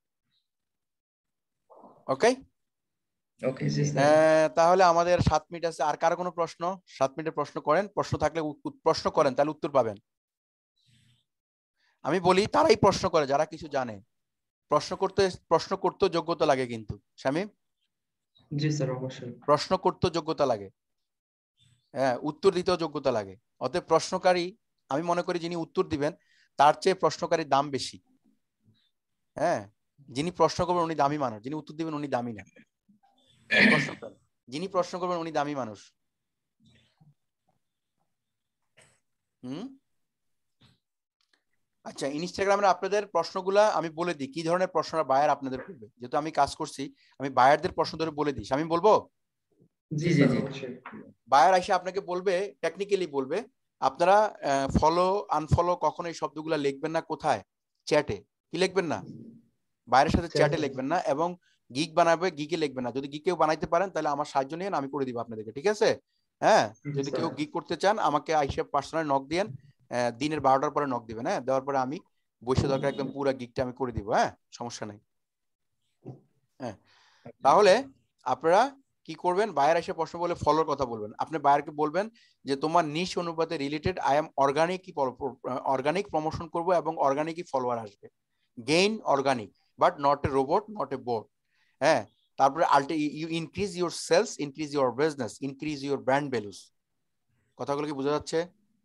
S1: ওকে
S2: ওকে জি স্যার।
S1: তাহলে আমাদের সাত মিনিট আছে, আর কারো কোনো প্রশ্ন? সাত মিনিটের প্রশ্ন করেন, প্রশ্ন থাকলে প্রশ্ন করেন, তাহলে উত্তর পাবেন। আমি বলি তারাই প্রশ্ন করে যারা কিছু জানে, প্রশ্ন করতে প্রশ্ন করতে যোগ্যতা লাগে, কিন্তু শামীম
S2: জি স্যার অবশ্যই
S1: প্রশ্ন করতে যোগ্যতা লাগে, হ্যাঁ উত্তর দিতেও যোগ্যতা লাগে। অতএব প্রশ্নকারী, আমি মনে করি যিনি উত্তর দিবেন তার চেয়ে প্রশ্নকারীর দাম বেশি, হ্যাঁ যিনি প্রশ্ন করবেন উনি দামি মানুষ, যিনি উত্তর দিবেন উনি দামি না, যিনি প্রশ্ন করবেন উনি দামি মানুষ। হুম আচ্ছা, ইনস্টাগ্রামের আপনাদের প্রশ্নগুলা আমি বলে দিই কি ধরনের প্রশ্নটা বায়ার আপনাদের করবে, যেহেতু আমি কাজ করছি আমি বায়ারদের প্রশ্ন ধরে বলে দিই। আমি বলবো
S2: জি
S3: জি জি
S2: স্যার
S3: জি
S2: অবশ্যই।
S1: বায়ার এসে আপনাকে বলবে, টেকনিক্যালি বলবে আপনারা ফলো আনফলো কখনো এই শব্দগুলো লিখবেন না। কোথায়? চ্যাটে। কি লিখবেন না? বাইরের সাথে চ্যাটে
S2: চ্যাটে।
S1: লিখবেন না, এবং গিগ বানাবে গিগে লিখবেন না। যদি গিগেও বানাইতে পারেন তাহলে আমার সাহায্য নিয়ে আমি করে দিব আপনাদেরকে, ঠিক আছে? হ্যাঁ,
S2: জি
S1: যদি
S2: স্যার।
S1: কেউ গিগ করতে চান আমাকে আইসা পার্সোনাল নক দিয়েন, আহ, দিনের বারোটার পরে নক দিবেন। হ্যাঁ, দেওয়ার পরে আমি বসে দরকার একদম পুরো গিগটা আমি করে দিব। হ্যাঁ, সমস্যা নাই। হ্যাঁ, তাহলে আপনারা কি করবেন? বায়ার এসে প্রশ্ন বলে ফলোর কথা বলবেন। আপনি বায়ারকে বলবেন যে তোমার নিশ অনুপাতে related I am organic organic promotion করব এবং অর্গানিকই ফলোয়ার আসবে। Gain organic but not a robot, not a bot. হ্যাঁ, তারপরে আলটি you increase your sales, increase your business, increase your brand values. কথাগুলো কি বোঝা যাচ্ছে?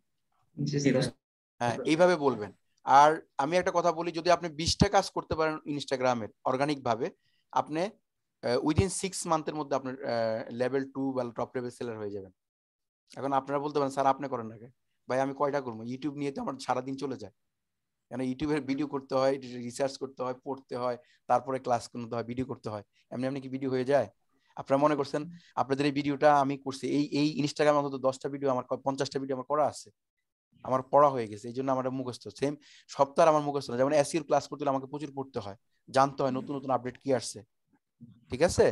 S2: জি স্যার।
S1: হ্যাঁ, এইভাবে বলবেন। আর আমি একটা কথা বলি, যদি আপনি বিশটা কাজ করতে পারেন ইনস্টাগ্রামের অর্গানিক ভাবে, আপনি উইদিন সিক্স মান্থের মধ্যে আপনার লেভেল টু বা টপ লেভেল সেলার হয়ে যাবেন। এখন আপনারা বলতে পারেন স্যার আপনি করেন না কেন? ভাই আমি কয়টা করবো? ইউটিউব নিয়ে তো আমার সারাদিন চলে যায়। কেন ইউটিউবের ভিডিও করতে হয়, রিসার্চ করতে হয়, পড়তে হয়, তারপরে ক্লাস করতে হয়, ভিডিও করতে হয়। এমনি এমনি কি ভিডিও হয়ে যায়? আপনারা মনে করছেন আপনাদের এই ভিডিওটা আমি করছি, এই এই ইনস্টাগ্রামে অন্তত দশটা ভিডিও আমার, পঞ্চাশটা ভিডিও আমার করা আছে, আমার পড়া হয়ে গেছে, এই জন্য আমার মুখস্থ। সেম সপ্তাহ আমার মুখস্থ না। যেমন এসইওর ক্লাস করতে হলে আমাকে প্রচুর পড়তে হয়, জানতে হয় নতুন নতুন আপডেট কি আসছে, ঠিক আছে?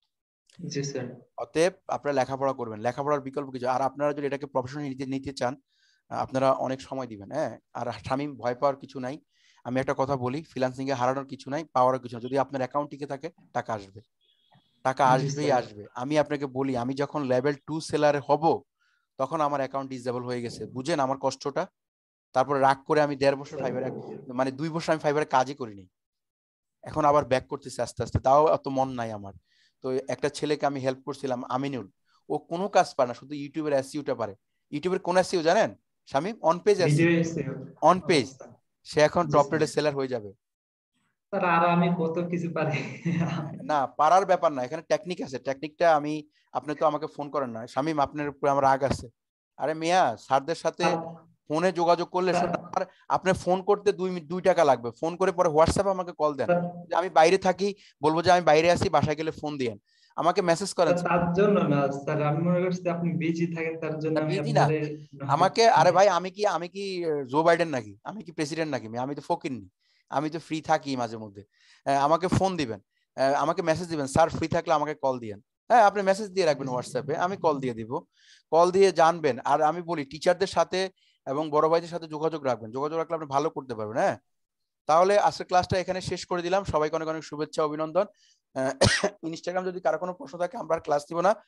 S2: জি স্যার।
S1: অতএব আপনারা লেখাপড়া করবেন, লেখাপড়ার বিকল্প কিছু। আর আপনারা যদি এটাকে প্রফেশনালি নিতে নিতে চান, আপনারা অনেক সময় দিবেন। হ্যাঁ, আর শামীম ভয় পাওয়ার কিছু নাই। আমি একটা কথা বলি, ফ্রিল্যান্সিং এ হারানোর কিছু নাই, পাওয়ারও কিছু নাই। যদি আপনার অ্যাকাউন্ট টিকে থাকে টাকা আসবে, টাকা
S2: জি
S1: আসবেই
S2: স্যার।
S1: আসবে। আমি আপনাকে বলি, আমি যখন লেভেল টু সেলার হব তখন আমার অ্যাকাউন্ট ডিসেবল হয়ে গেছে। বুঝেন আমার কষ্টটা? তারপরে রাগ করে আমি দেড় বছর ফাইবারে, মানে দুই বছর আমি ফাইবারে কাজই করিনি। এখন আবার ব্যাক করতেছে আস্তে আস্তে, তাও এত মন নাই আমার। তো একটা ছেলেকে আমি হেল্প করছিলাম, আমিনুল। ও কোনো কাজ পারে না, শুধু ইউটিউবের এসইওটা পারে। ইউটিউবের কোন এসইও জানেন Shamim? On page
S2: video
S1: SEO,
S2: SEO.
S1: On page. সে এখন
S2: জি
S1: টপ
S2: স্যার।
S1: রেটের সেলার হয়ে যাবে।
S2: স্যার আর আমি কত কিছু পারি।
S1: না, পারার ব্যাপার না, এখানে টেকনিক আছে। টেকনিকটা আমি, আপনি তো আমাকে ফোন করেন না শামীম, আপনার উপরে আমার রাগ আছে। আরে মিয়া, স্যারদের সাথে ফোনে যোগাযোগ করলে
S2: স্যার,
S1: শোনেন, আমার আপনার ফোন করতে দুই মিনিট দুই টাকা লাগবে। ফোন করে পরে হোয়াটসঅ্যাপে আমাকে কল দেন।
S2: স্যার,
S1: যে আমি বাইরে থাকি, বলবো যে আমি বাইরে আছি, বাসায় গেলে ফোন দিয়েন। আমাকে মেসেজ করেন।
S2: স্যার, তার জন্য না স্যার, আমি মনে করছি আপনি বিজি থাকেন, তার জন্য
S1: না
S2: আমি
S1: বিজি না,
S2: আপনারে
S1: আমাকে, আরে ভাই আমি কি আমি কি জো বাইডেন নাকি? আমি কি প্রেসিডেন্ট নাকি? আমি তো ফকিন্নি, আমি তো ফ্রি থাকি মাঝে মধ্যে। আহ, আমাকে ফোন দিবেন, আহ, আমাকে মেসেজ দিবেন, স্যার ফ্রি থাকলে আমাকে কল দিয়েন। হ্যাঁ, আপনি মেসেজ দিয়ে রাখবেন হোয়াটসঅ্যাপে, আমি কল দিয়ে দিব। কল দিয়ে জানবেন। আর আমি বলি টিচারদের সাথে এবং বড় ভাইদের সাথে যোগাযোগ রাখবেন, যোগাযোগ রাখলে আপনি ভালো করতে পারবেন। হ্যাঁ, তাহলে আজকের ক্লাসটা এখানে শেষ করে দিলাম। সবাইকে অনেক অনেক শুভেচ্ছা, অভিনন্দন। ইনস্টাগ্রাম যদি কারো কোনো প্রশ্ন থাকে, আমরা ক্লাস দিব না,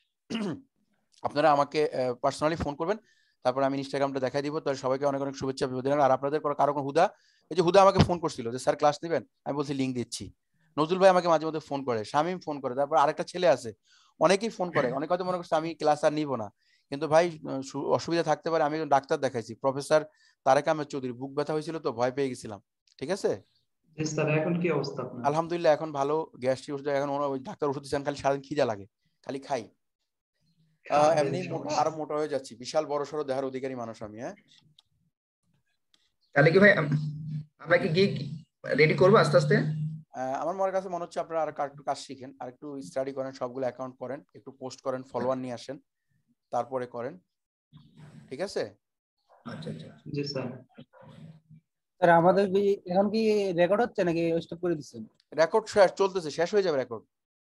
S1: আপনারা আমাকে পার্সোনালি ফোন করবেন, তারপর আমি ইনস্টাগ্রামটা দেখাই দিব। তাহলে সবাইকে অনেক অনেক শুভেচ্ছা দিলাম। আর আপনাদের কারো কোনো হুদা, এই যে হুদা আমাকে ফোন করছিল যে স্যার ক্লাস নেবেন, আমি বলছি লিঙ্ক দিচ্ছি। নজরুল ভাই আমাকে মাঝে মধ্যে ফোন করে, শামীম ফোন করে, তারপর আরেকটা ছেলে আছে, অনেকেই ফোন করে। অনেক হয়তো মনে করছে আমি ক্লাস আর নিব না, কিন্তু ভাই অসুবিধা থাকতে পারে। আমি ডাক্তার দেখাইছি, প্রফেসর তারেক আহমেদ চৌধুরী, বুক ব্যথা হয়েছিল তো ভয় পেয়ে গেছিলাম, ঠিক আছে?
S2: জি স্যার। এখন কি অবস্থা আপনার?
S1: আলহামদুলিল্লাহ এখন ভালো, গ্যাস্ট্রিক ওষুধ এখন ওই ডাক্তার ওষুধ দিচ্ছেন, খালি সারাদিন খিদা লাগে, খালি খাই। আহ
S2: খাবারের
S1: এমনি মোটা,
S2: সমস্যা।
S1: আরো মোটা হয়ে যাচ্ছি, বিশাল বড় সড়ো দেহার অধিকারী মানুষ আমি। হ্যাঁ,
S3: তাহলে কি ভাই আম- আমরা কি গিগ রেডি করবো আস্তে আস্তে?
S1: আহ, আমার মনে কাছে মনে হচ্ছে আপনারা আর একটু কাজ শিখেন, আর একটু স্টাডি করেন, সবগুলো অ্যাকাউন্ট করেন, একটু পোস্ট করেন, ফলোয়ার নিয়ে আসেন, তারপরে করেন, ঠিক আছে?
S3: আচ্ছা আচ্ছা।
S2: জি স্যার।
S4: স্যার আমাদের কি এখন কি রেকর্ড হচ্ছে নাকি স্টপ করে দিচ্ছেন?
S1: রেকর্ড শেষ চলতেছে, শেষ হয়ে যাবে রেকর্ড।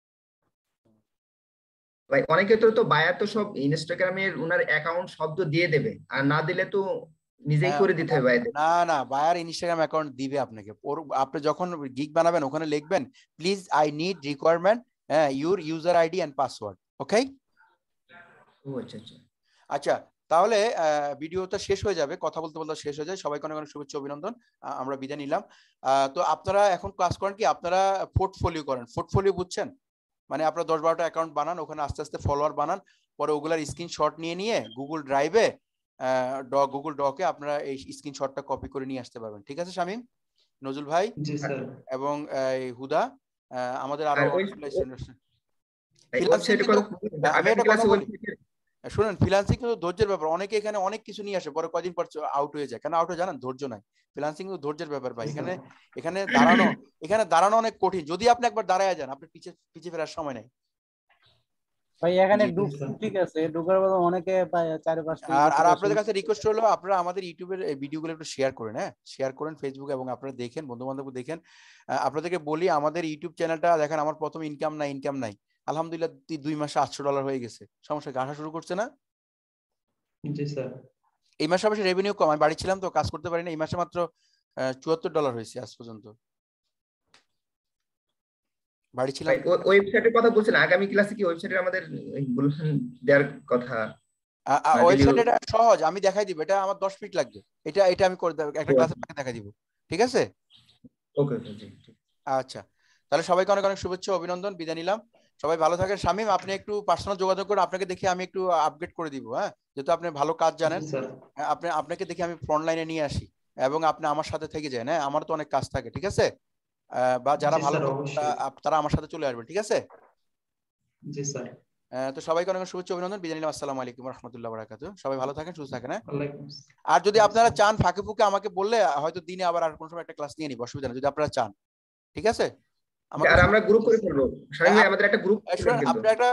S3: ভাই অনেকে তো তো বায়ার তো সব ইনস্টাগ্রামের উনার অ্যাকাউন্ট শব্দ দিয়ে দেবে, আর না দিলে তো নিজেই
S1: হ্যাঁ,
S3: করে দিতে হবে ভাইদের।
S1: না না, বায়ার ইনস্টাগ্রাম অ্যাকাউন্ট দিবে আপনাকে। ওর আপনি যখন গিগ বানাবেন ওখানে লিখবেন প্লিজ আই নিড রিকোয়ারমেন্ট, হ্যাঁ, your user ID and password. Okay,
S3: ও আচ্ছা আচ্ছা।
S1: আচ্ছা, তাহলে ভিডিওটা শেষ হয়ে যাবে, কথা বলতে বলতে শেষ হয়ে যায়। সবাইকে অনেক অনেক শুভেচ্ছা, অভিনন্দন। আহ, আমরা বিদায় নিলাম। আহ, তো আপনারা এখন ক্লাস করেন কি, আপনারা পোর্টফোলিও করেন। পোর্টফোলিও বুঝছেন? মানে আপনারা দশ বারোটা অ্যাকাউন্ট বানান, ওখানে আস্তে আস্তে ফলোয়ার বানান, পরে ওগুলার স্ক্রিনশট নিয়ে নিয়ে গুগল ড্রাইভে, ডক গুগল ডকে আপনারা এই স্ক্রিনশটটা কপি করে নিয়ে আসতে পারবেন, ঠিক আছে শামীম, নজরুল ভাই
S2: জি স্যার।
S1: এবং এই হুদা, আহ, আমাদের আরো
S3: আর ওই
S1: অনেকগুলো ফ্রিল্যান্সিং
S3: ওয়েবসাইটে
S1: কিন্তু,
S3: কথা
S1: আমি
S3: আগামী
S1: একটা কথা
S3: ক্লাসে
S1: বলি,
S3: ওয়েবসাইটে।
S1: শুনেন, ফ্রিল্যান্সিং কিন্তু ধৈর্যের ব্যাপার। অনেকে এখানে অনেক কিছু নিয়ে আসে, পরে কয়দিন পর আউট হয়ে যায়। কেন আউট হয়ে জানেন? ধৈর্য নাই। ফ্রিল্যান্সিং কিন্তু ধৈর্যের ব্যাপার ভাই। এখানে এখানে দাঁড়ানো, এখানে দাঁড়ানো অনেক কঠিন। যদি আপনি একবার দাঁড়ায় যান, আপনি পিছে পিছে ফেরার সময় নাই।
S4: ভাই এখানে
S2: জি,
S4: ঢুকছি
S2: স্যার।
S4: ঠিক আছে, ঢুকার পর অনেকে প্রায় চার পাঁচটা
S1: আর আর আপনাদের কাছে রিকোয়েস্ট হলো আপনারা আমাদের ইউটিউবের এই ভিডিওগুলো একটু শেয়ার করেন, হ্যাঁ শেয়ার করেন ফেসবুকে, এবং আপনারা দেখেন, বন্ধু বান্ধব দেখেন। আহ, আপনাদেরকে বলি আমাদের ইউটিউব চ্যানেলটা দেখেন, আমার প্রথম ইনকাম নাই ইনকাম নাই আলহামদুলিল্লাহ তি- দুই মাসে আটশো ডলার হয়ে গেছে, সমস্যা কি? আসা শুরু করছে না?
S2: জি স্যার।
S1: এই মাসে অবশ্যই রেভিনিউ কম, আমি বাড়ি ছিলাম তো কাজ করতে পারি না, এই মাসে মাত্র চুয়াত্তর ডলার হয়েছে আজ পর্যন্ত, বাড়ি ছিলাম।
S3: ভাই ওয়েবসাইটের কথা বলছেন, আগামী ক্লাসে কি ওয়েবসাইটে আমাদের এই বলছেন দেওয়ার কথা?
S1: ওয়েবসাইট এটা সহজ, আমি দেখাই দিব, এটা আমার দশ মিনিট লাগবে, এটা এটা আমি করে দেব, একটা ক্লাসে দেখাই দিব, ঠিক আছে?
S3: ওকে ওকে জি ঠিক।
S1: আচ্ছা, তাহলে সবাইকে অনেক অনেক শুভেচ্ছা অভিনন্দন, বিদায় নিলাম, সবাই ভালো থাকেন। শামীম আপনি একটু পার্সোনাল যোগাযোগ করে আপনাকে দেখে আমি একটু আপডেট করে দিব, হ্যাঁ যেহেতু আপনি ভালো কাজ জানেন,
S2: জি স্যার।
S1: হ্যাঁ, আপনি আপনাকে দেখে আমি ফ্রন্ট লাইনে নিয়ে আসি এবং আপনি আমার সাথে থেকে যান, হ্যাঁ আমার তো অনেক কাজ থাকে, ঠিক আছে? আহ, বা যারা
S2: জি
S1: ভালো
S2: স্যার,
S1: করবে
S2: অবশ্যই।
S1: তা- আপ- তারা আমার সাথে চলে আসবেন, ঠিক আছে?
S2: জি স্যার।
S1: আহ, তো সবাইকে অনেক অনেক শুভেচ্ছা অভিনন্দন, বিদায় নিলাম, আসসালামু আলাইকুম রহমতুল্লাহ বারাকাতুহু, সবাই ভালো থাকেন সুস্থ থাকেন, হ্যাঁ।
S2: ওয়ালাইকুম আসসালাম।
S1: আর যদি
S2: জি
S1: আপনারা
S2: স্যার।
S1: চান ফাঁকে ফুঁকে আমাকে বললে হয়তো দিনে আবার আর কোনো সময় একটা ক্লাস নিয়ে নিব, অসুবিধা নেই যদি আপনারা চান, ঠিক আছে? আমাকে
S3: আর
S1: ফোন
S3: আমরা গ্রুপ করে
S2: জি স্যার।
S3: ফেলবো, শামীম ভাই আমাদের একটা গ্রুপ
S1: শুনেন,
S3: কিন্তু
S1: আপনি একটা